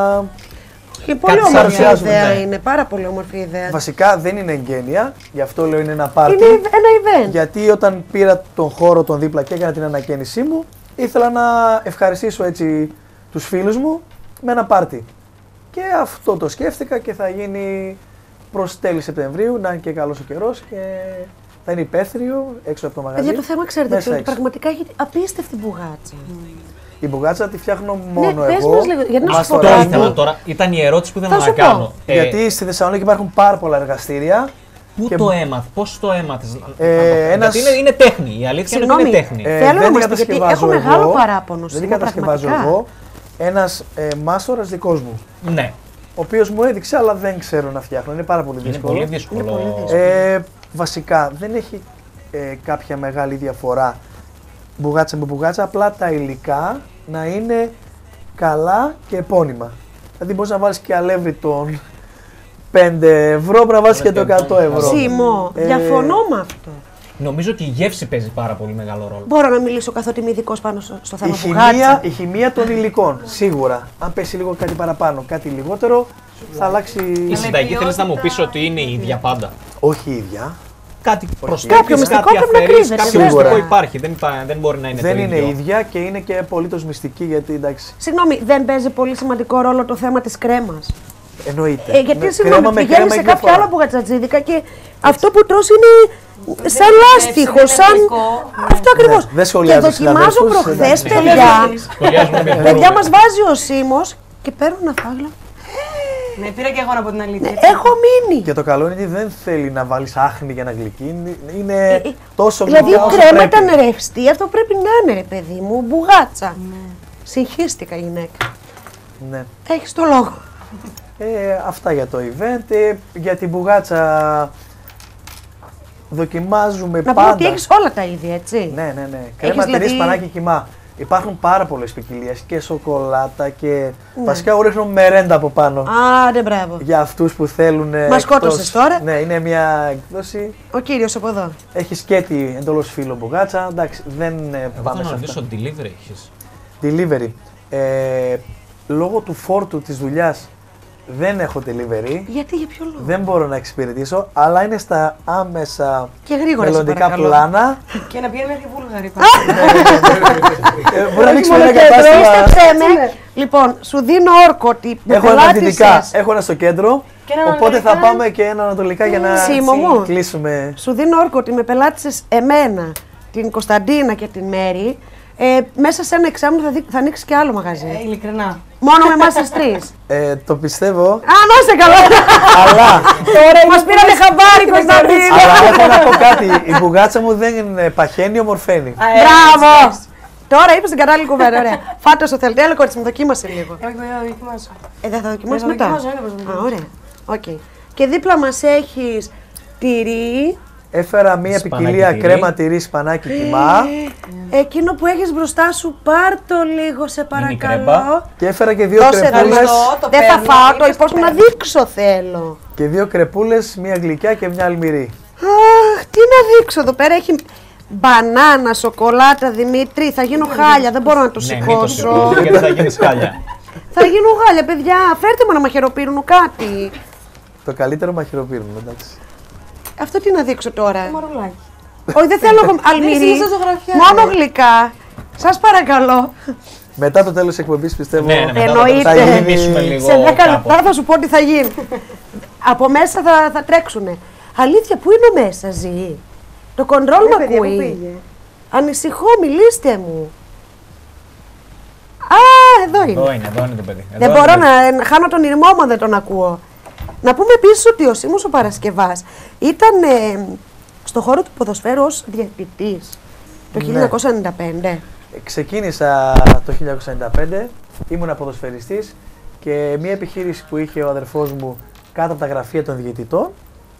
Και πολύ Κάτι όμορφη παρουσιάζουμε, ιδέα ναι. είναι, πάρα πολύ όμορφη ιδέα. Βασικά δεν είναι εγγένεια, γι' αυτό λέω είναι ένα party. Είναι ένα event. Γιατί όταν πήρα τον χώρο τον δίπλα και έκανα την ανακαίνισή μου, ήθελα να ευχαριστήσω έτσι τους φίλους μου με ένα πάρτι. Και αυτό το σκέφτηκα και θα γίνει προς τέλη Σεπτεμβρίου, να είναι και καλός ο καιρός και θα είναι υπαίθριο έξω από το μαγαζί. Για το θέμα ξέρετε μέσα ποιο είναι, έξω. πραγματικά έχει απίστευτη μπουγάτσα. Η μπουγάτσα τη φτιάχνω μόνο πες εγώ. μας λίγο, γιατί να σου μας πω το Αυτό κάτι. ήθελα τώρα, ήταν η ερώτηση που ήθελα Θα να σου πω. κάνω. Γιατί στη Θεσσαλονίκη υπάρχουν πάρα πολλά εργαστήρια. Πού και- το έμαθες, πώς το έμαθες, ένας- γιατί είναι τέχνη, η αλήθεια είναι ότι είναι τέχνη. Θέλω να δεν μας την πείτε, γιατί κατασκευάζω έχω μεγάλο εγώ, παράπονο Δεν την σήμερα, κατασκευάζω πραγματικά. εγώ. Ένας μάστορας δικός μου, Ναι, ο οποίος μου έδειξε, αλλά δεν ξέρω να φτιάχνω. Είναι πάρα πολύ είναι δύσκολο. πολύ δύσκολο. Βασικά δεν έχει κάποια μεγάλη διαφορά μπουγάτσα με μπουγάτσα, απλά τα υλικά να είναι καλά και επώνυμα. Δηλαδή μπορείς να βάλεις και αλεύρι των 5 ευρώ, πρέπει να βάλεις και το 100 ευρώ. Σίμω, διαφωνώ με αυτό. Νομίζω ότι η γεύση παίζει πάρα πολύ μεγάλο ρόλο. Μπορώ να μιλήσω καθότι είμαι ειδικός πάνω στο Η θέμα χημεία, μπουγάτσα. η χημεία των υλικών, σίγουρα. Αν πέσει λίγο κάτι παραπάνω, κάτι λιγότερο, θα αλλάξει. Η συνταγή θέλεις να μου πεις ότι είναι η ίδια πάντα. Όχι η ίδια. Κάτι προσθέτεις, Κάποιο μυστικό κάτι πρέπει να αφαιρείς, κρύβεται, κάποιο σίγουρα. μυστικό υπάρχει, δεν μπορεί να είναι Δεν το είναι ίδιο. ίδια και είναι και απολύτως μυστική γιατί εντάξει. Συγγνώμη, δεν παίζει πολύ σημαντικό ρόλο το θέμα της κρέμας. Εννοείται. Γιατί Με συγγνώμη, κρέμα με πηγαίνει κρέμα σε έχει κάποια διαφορά. άλλα μπουγατσατζίδικα και αυτό που τρως είναι σαν λάστιχο, σαν. Αυτό ακριβώς. Ναι, δεν Και σχολιάζω δοκιμάζω συναδέλφους, προχθές, εντάξει. παιδιά. Σχολιάζουμε με Παιδιά, μπορούμε. μας βάζει ο Σίμος και παίρνω ένα φάγλο. Ναι, πήρα και εγώ να πω την αλήθεια. Έχω μείνει. Και το καλό είναι ότι δεν θέλει να βάλεις άχνη για να γλυκεί. Είναι τόσο Δηλαδή γλυκά η όσο κρέμα πρέπει. ήταν ρευστή, αυτό πρέπει να είναι, ρε παιδί μου, μπουγάτσα. Συγχύστηκα, γυναίκα. Ναι. Έχεις το λόγο. Αυτά για το event. Για την μπουγάτσα δοκιμάζουμε Να πάντα. πούμε ότι έχεις όλα τα είδη, έτσι. Ναι. Κρέμα τυρί, δηλαδή- σπανάκι, κιμά. Υπάρχουν πάρα πολλές ποικιλίες και σοκολάτα και Ναι. βασικά εγώ ρίχνω μερέντα από πάνω. Άντε, μπράβο. Για αυτούς που θέλουν. Μας σκότωσες τώρα. Ναι, είναι μια εκδόση. Ο κύριος από εδώ. Έχει σκέτη εντελώς φύλλο μπουγάτσα. Εντάξει, δεν Εγώ πάμε θα σε ρωτήσω, αυτά. delivery έχεις. Delivery. Λόγω του φόρτου της δουλειάς δεν έχω delivery. Γιατί, για ποιο λόγο. Δεν μπορώ να εξυπηρετήσω, αλλά είναι στα άμεσα Και γρήγορα, σε μελλοντικά παρακαλώ. πλάνα. Και να πηγαίνει μέχρι Βούλγαρη. Μπορεί να ανοίξουμε ένα Πίστεψέ κατάστημα. με. Λοιπόν, σου δίνω όρκο ότι με Έχω ένα δυτικά, πελάτησες. έχω ένα στο κέντρο. Και ένα Οπότε θα ανατολικά. πάμε και ένα ανατολικά για να Σίμω μου. κλείσουμε. Σου δίνω όρκο ότι με πελάτησες εμένα, την Κωνσταντίνα και την Μέρη. Μέσα σε ένα εξάμηνο θα ανοίξει και άλλο μαγαζί. Ειλικρινά. Μόνο με εμάς τις τρεις. Το πιστεύω, Α, να είστε καλά. αλλά, Μας πήρανε χαμπάρι, Κωνσταντίνα. αλλά έχω να πω κάτι. Η μπουγάτσα μου δεν είναι παχαίνει, ομορφαίνει. Μπράβο. Τώρα είπες την κατάλληλη κουβέντα, ωραία. Φάτε όσο θέλετε. Έλα, κορίτσι μου, δοκίμασε λίγο. Όχι, δεν δοκιμάζω. Δεν θα δοκιμάσεις Δεν θα μετά. δοκιμάσω, είναι πως θα Α, δοκιμάσω. ωραία. Οκ. Και δίπλα μας έχεις τυρί. Έφερα μία Σπανάκι ποικιλία τυρί. κρέμα τυρί, σπανάκι, κιμά. Εκείνο που έχεις μπροστά σου, πάρ' το λίγο, σε παρακαλώ. κρέμπα. Και έφερα και δύο Δώσε κρεπούλες. εδώ. το Δεν θα παίρνω, φάω, το είπες υπόσχομαι να το παίρνω. δείξω θέλω. Και δύο κρεπούλες, μία γλυκιά και μία αλμυρή. Αχ, τι να δείξω εδώ πέρα. Έχει μπανάνα, σοκολάτα, Δημήτρη. Θα γίνω χάλια, δεν μπορώ να το Ναι, μην το σηκώσω. σηκώσεις, γιατί θα γίνεις χάλια. Θα γίνω χάλια, παιδιά. Φέρτε μου ένα μαχαιροπύρνο κάτι. Το καλύτερο μαχαιροπύρνο, εντάξει. Αυτό τι να δείξω τώρα. Το μαρουλάκι. Όχι, δεν θέλω αλμυρί. Δείξε με ζωγραφιά, Μόνο γλυκά. Σας παρακαλώ. Μετά το τέλος της εκπομπής πιστεύω. Εννοείται. Θα γεμίσουμε λίγο. Σε 10 λεπτά θα σου πω τι θα γίνει. Από μέσα θα τρέξουνε. Αλήθεια, πού είναι ο μέσα, ζει. Το κοντρόλ μ' ακούει. Ανησυχώ, μιλήστε μου. Α, εδώ είναι. Εδώ είναι το παιδί. Δεν μπορώ να χάνω τον ηρμό μου αν δεν τον ακούω. Να πούμε επίσης ότι ο Σίμος ο Παρασκευάς ήταν στο χώρο του ποδοσφαίρου ως διαιτητής το 1995. Ξεκίνησα το 1995, ήμουν ποδοσφαιριστής και μια επιχείρηση που είχε ο αδερφός μου κάτω από τα γραφεία των διαιτητών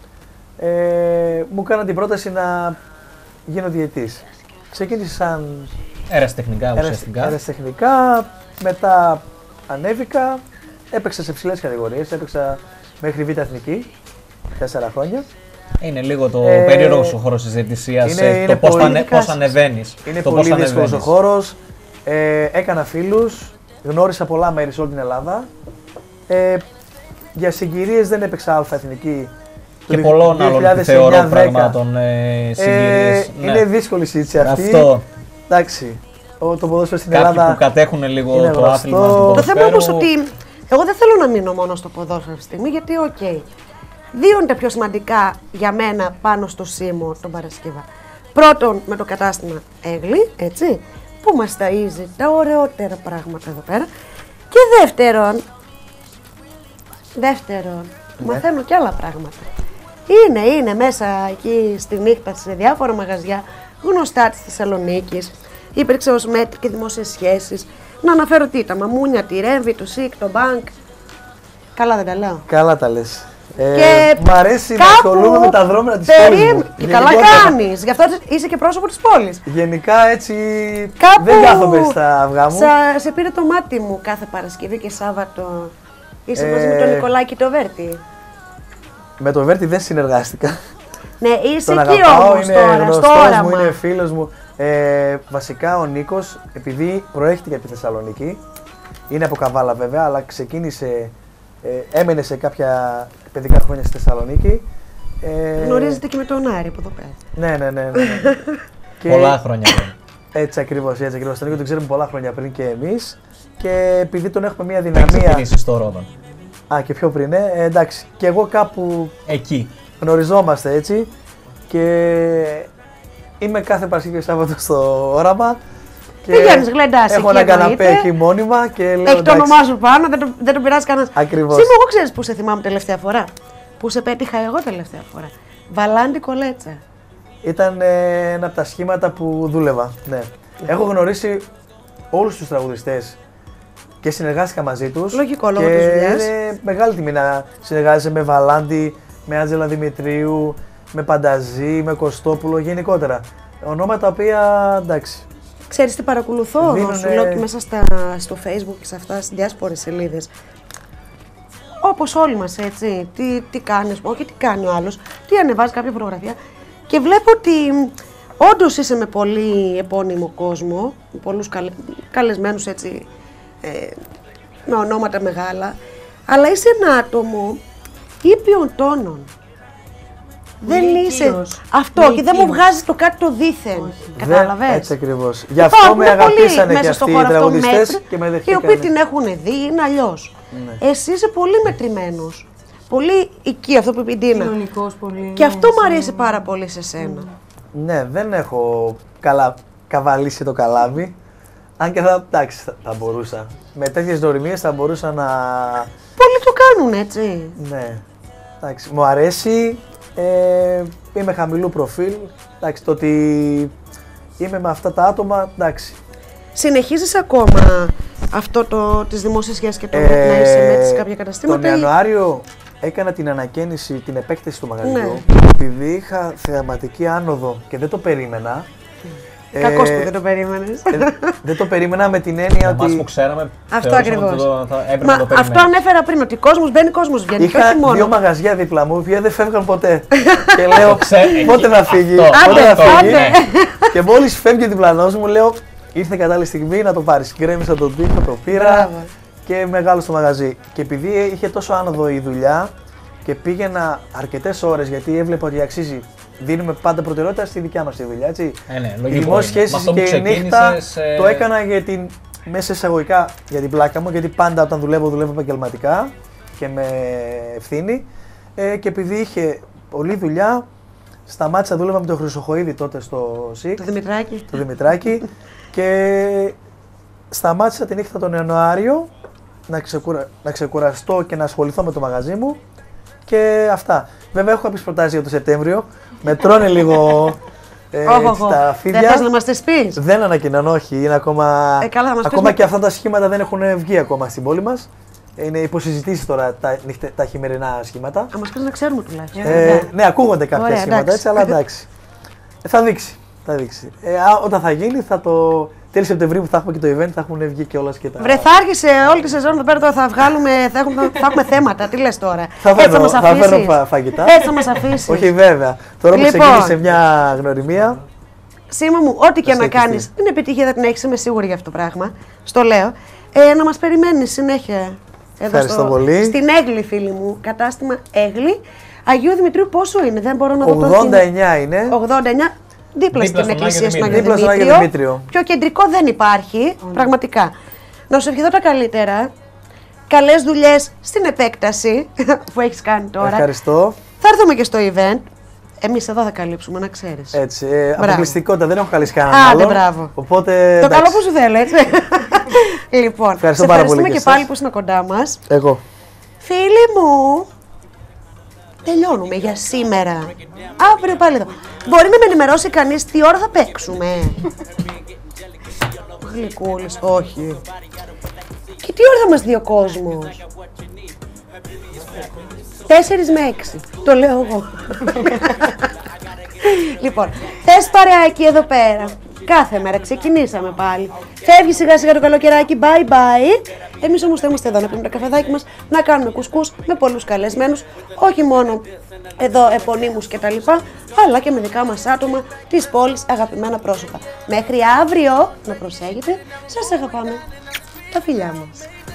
μου έκανα την πρόταση να γίνω διαιτητής. Ξεκίνησα σαν ερασιτεχνικά, μετά ανέβηκα, έπαιξα σε ψηλές κατηγορίες, έπαιξα μέχρι β' εθνική, 4 χρόνια. Είναι λίγο το περίεργος ο χώρος της διαιτησίας, το πώς ανεβαίνεις. Είναι πολύ δύσκολος ο χώρος, έκανα φίλους, γνώρισα πολλά μέρη σε όλη την Ελλάδα. Για συγκυρίες δεν έπαιξα α' εθνική. Και πολλών άλλων θεωρώ πραγμάτων συγκυρίες. Είναι δύσκολη συζήτηση αυτή. Αυτό. Εντάξει, το ποδόσφαιρο στην Κάποιοι Ελλάδα που κατέχουν λίγο το άθλημα του Το ποδοσφαίρου. θέμα όμως ότι εγώ δεν θέλω να μείνω μόνο στο ποδόσφαιρο αυτή τη στιγμή, γιατί δύο είναι τα πιο σημαντικά για μένα πάνω στο Σίμο τον Παρασκευά. Πρώτον, με το κατάστημα Έγλη, έτσι, που μας ταΐζει τα ωραιότερα πράγματα εδώ πέρα. Και δεύτερον, μαθαίνω και άλλα πράγματα. Είναι μέσα εκεί στη νύχτα σε διάφορα μαγαζιά γνωστά της Θεσσαλονίκης. Υπήρξε ως μέτρη και δημόσιες σχέσεις. Να αναφέρω τα μαμούνια, τη Ρέμβη, το ΣΥΚ, το Μπάνκ. Καλά δεν τα λέω. Καλά τα λες. Και μ' αρέσει να ασχολούμαι με τα δρόμενα της πόλης μου. Και καλά κάνεις, γι' αυτό είσαι και πρόσωπο της πόλης. Γενικά έτσι δεν κάθομαι στα αυγά μου. Σε πήρε το μάτι μου κάθε Παρασκευή και Σάββατο. Είσαι μαζί με τον Νικολάκη το Βέρτη. Με τον Βέρτη δεν συνεργάστηκα. Ναι, είσαι τον εκεί αγαπάω, όμως είναι τώρα, γνωστός στο όραμα. μου, είναι φίλος μου. Βασικά ο Νίκος, επειδή προέρχεται από τη Θεσσαλονίκη, είναι από Καβάλα βέβαια, αλλά ξεκίνησε, έμενε σε κάποια παιδικά χρόνια στη Θεσσαλονίκη. Γνωρίζετε και με τον Άρη από εδώ πέρα. Ναι. Και πολλά χρόνια πριν. Έτσι ακριβώς. Τον Νίκο τον ξέρουμε πολλά χρόνια πριν και εμείς. Και επειδή τον έχουμε μια δυναμία. Ξεκινήσεις στο Ρόδον. Α, και πιο πριν, εντάξει. Και εγώ κάπου. Εκεί. Γνωριζόμαστε έτσι. Και είμαι κάθε Παρασκευή Σάββατο στο όραμα. Και Γιάννης Γλεντάς, έχω ένα καναπέ εκεί μόνιμα και λέω. Έχει το όνομά σου πάνω, δεν το πειράζει κανένας. Ακριβώς. Σήμερα, εγώ ξέρεις που σε θυμάμαι τελευταία φορά. Που σε πέτυχα εγώ τελευταία φορά. Βαλάντι Κολέτσα. Ήταν ένα από τα σχήματα που δούλευα. Ναι. Έχω γνωρίσει όλους τους τραγουδιστές και συνεργάστηκα μαζί τους. Λογικό λόγω της δουλειάς. Είναι μεγάλη τιμή να συνεργάζεσαι με Βαλάντι, με Άντζελα Δημητρίου, με Πανταζή, με Κωστόπουλο γενικότερα. Ονόματα τα οποία εντάξει. Ξέρεις τι παρακολουθώ, σου λέω και μέσα στο Facebook και σε αυτά στις διάσπορες σελίδες. Όπως όλοι μας, έτσι, τι κάνεις, όχι τι κάνει ο άλλος, τι ανεβάζει κάποια φωτογραφία και βλέπω ότι όντως είσαι με πολύ επώνυμο κόσμο, με πολλούς καλεσμένους έτσι, με ονόματα μεγάλα, αλλά είσαι ένα άτομο ήπιων τόνων. Δεν είσαι αυτό και δεν μου βγάζεις το κάτι το δίθεν. Κατάλαβες. Έτσι ακριβώς. Γι' αυτό με αγαπήσανε και αυτοί οι τραγουδιστές και με δεχτήκανε. Οι οποίοι την έχουν δει, είναι αλλιώς. Ναι. Εσύ είσαι πολύ μετρημένος. Πολύ εκεί, αυτό που είπε η Ντίνα. Κοινωνικός πολύ. Και αυτό μου αρέσει πάρα πολύ σε σένα. Ναι, δεν έχω καβαλήσει το καλάβι. Αν και θα μπορούσα. Με τέτοιες δωρημίες θα μπορούσα να. Πολλοί το κάνουν έτσι. Ναι. Εντάξει, μου αρέσει. Είμαι χαμηλού προφίλ. Εντάξει, το ότι είμαι με αυτά τα άτομα, εντάξει. Συνεχίζεις ακόμα αυτό τις δημόσιες σχέσεις και το να είσαι με σε κάποια καταστήματα? Τον Ιανουάριο έκανα την ανακαίνιση, την επέκταση του μαγαζιού. Ναι. Επειδή είχα θεαματική άνοδο και δεν το περίμενα. Κακός που δεν το περίμενες. Δεν το περίμενα με την έννοια ότι. Εμάς που ξέραμε, αυτό ακριβώς. Αυτό ανέφερα πριν, ότι κόσμος μπαίνει, κόσμος βγαίνει. Είχα δύο μαγαζιά δίπλα μου, που δεν φεύγαν ποτέ. Και λέω, πότε θα φύγει, Και μόλις φεύγει ο διπλανός μου, λέω, ήρθε κατάλληλη στιγμή να το πάρεις. Γκρέμισα τον τοίχο, το πήρα και μεγάλο στο μαγαζί. Και επειδή είχε τόσο άνοδο η δουλειά και πήγαινα αρκετές ώρες γιατί έβλεπα ότι αξίζει. Δίνουμε πάντα προτεραιότητα στη δικιά μας τη δουλειά, έτσι. Ναι, Οι λογικό. δημόσιες σχέσεις και η νύχτα το έκανα μέσα εισαγωγικά για την πλάκα μου, γιατί πάντα όταν δουλεύω επαγγελματικά και με ευθύνη. Και επειδή είχε πολλή δουλειά, σταμάτησα, δούλευα με τον Χρυσοχοΐδη τότε στο ΣΥΚ. Το Δημητράκη. Και σταμάτησα τη νύχτα τον Ιανουάριο να ξεκουραστώ και να ασχοληθώ με το μαγαζί μου. Και αυτά. Βέβαια έχω κάποιες προτάσεις για το Σεπτέμβριο. Με τρώνε λίγο τα φίδια. Δεν θες να μας τις πεις? Δεν ανακοινώνω, όχι. Είναι ακόμα καλά, θα μας ακόμα πεις και αυτά τα σχήματα δεν έχουν βγει ακόμα στην πόλη μας. Είναι υποσυζητήσεις τώρα τα χειμερινά σχήματα. Θα μας πεις να ξέρουμε τουλάχιστον. Ναι, ακούγονται κάποια ωραία, σχήματα εντάξει. έτσι, αλλά εντάξει. Θα δείξει. Όταν θα γίνει, τέλη Σεπτεμβρίου που θα έχουμε και το event, θα έχουν βγει και όλα και τα. Βρε, θα άρχισε όλη τη σεζόν εδώ πέρα, τώρα θα έχουμε θέματα. Τι λες τώρα? Θα φέρω φαγητά. Έτσι θα μας αφήσεις. Όχι, βέβαια. Τώρα που ξεκίνησε μια γνωριμία. Σήμα μου, ό,τι και να κάνεις, την επιτυχία θα την έχεις, είμαι σίγουρη για αυτό το πράγμα. Στο λέω. Να μας περιμένεις συνέχεια. Ευχαριστώ πολύ. Στην Έγλη, φίλοι μου, κατάστημα Έγλη. Αγίου Δημητρίου πόσο είναι, δεν μπορώ να δω. 89 είναι. 89. Δίπλα στην εκκλησία στον Άγιο Δημήτριο. Δημήτριο. Πιο κεντρικό δεν υπάρχει, πραγματικά. Να σου ευχηθώ τα καλύτερα. Καλές δουλειές στην επέκταση που έχεις κάνει τώρα. Ευχαριστώ. Θα έρθουμε και στο event. Εμείς εδώ θα καλύψουμε, να ξέρεις. Έτσι. Αποκλειστικότητα, δεν έχω καλύψει κανέναν άλλο. Άντε, μπράβο. Οπότε, το καλό που σου θέλω, έτσι. Λοιπόν, ευχαριστούμε και πάλι που ήσουν κοντά μας. Εγώ. Φίλοι μου, τελειώνουμε για σήμερα. Αύριο πάλι εδώ. Μπορεί να με ενημερώσει κανείς τι ώρα θα παίξουμε? Γλυκούλης, όχι. Και τι ώρα θα μας δει ο κόσμος? 4 με 6. Το λέω εγώ. Λοιπόν, θες παρεάκι εδώ πέρα. Κάθε μέρα ξεκινήσαμε πάλι. Φεύγει σιγά σιγά το καλοκαιράκι, bye bye. Εμείς όμως θα είμαστε εδώ να πίνουμε το καφεδάκι μας, να κάνουμε κουσκούς με πολλούς καλεσμένους, όχι μόνο εδώ επωνύμους και τα λοιπά, αλλά και με δικά μας άτομα της πόλης, αγαπημένα πρόσωπα. Μέχρι αύριο, να προσέχετε, σας αγαπάμε. Τα φιλιά μας.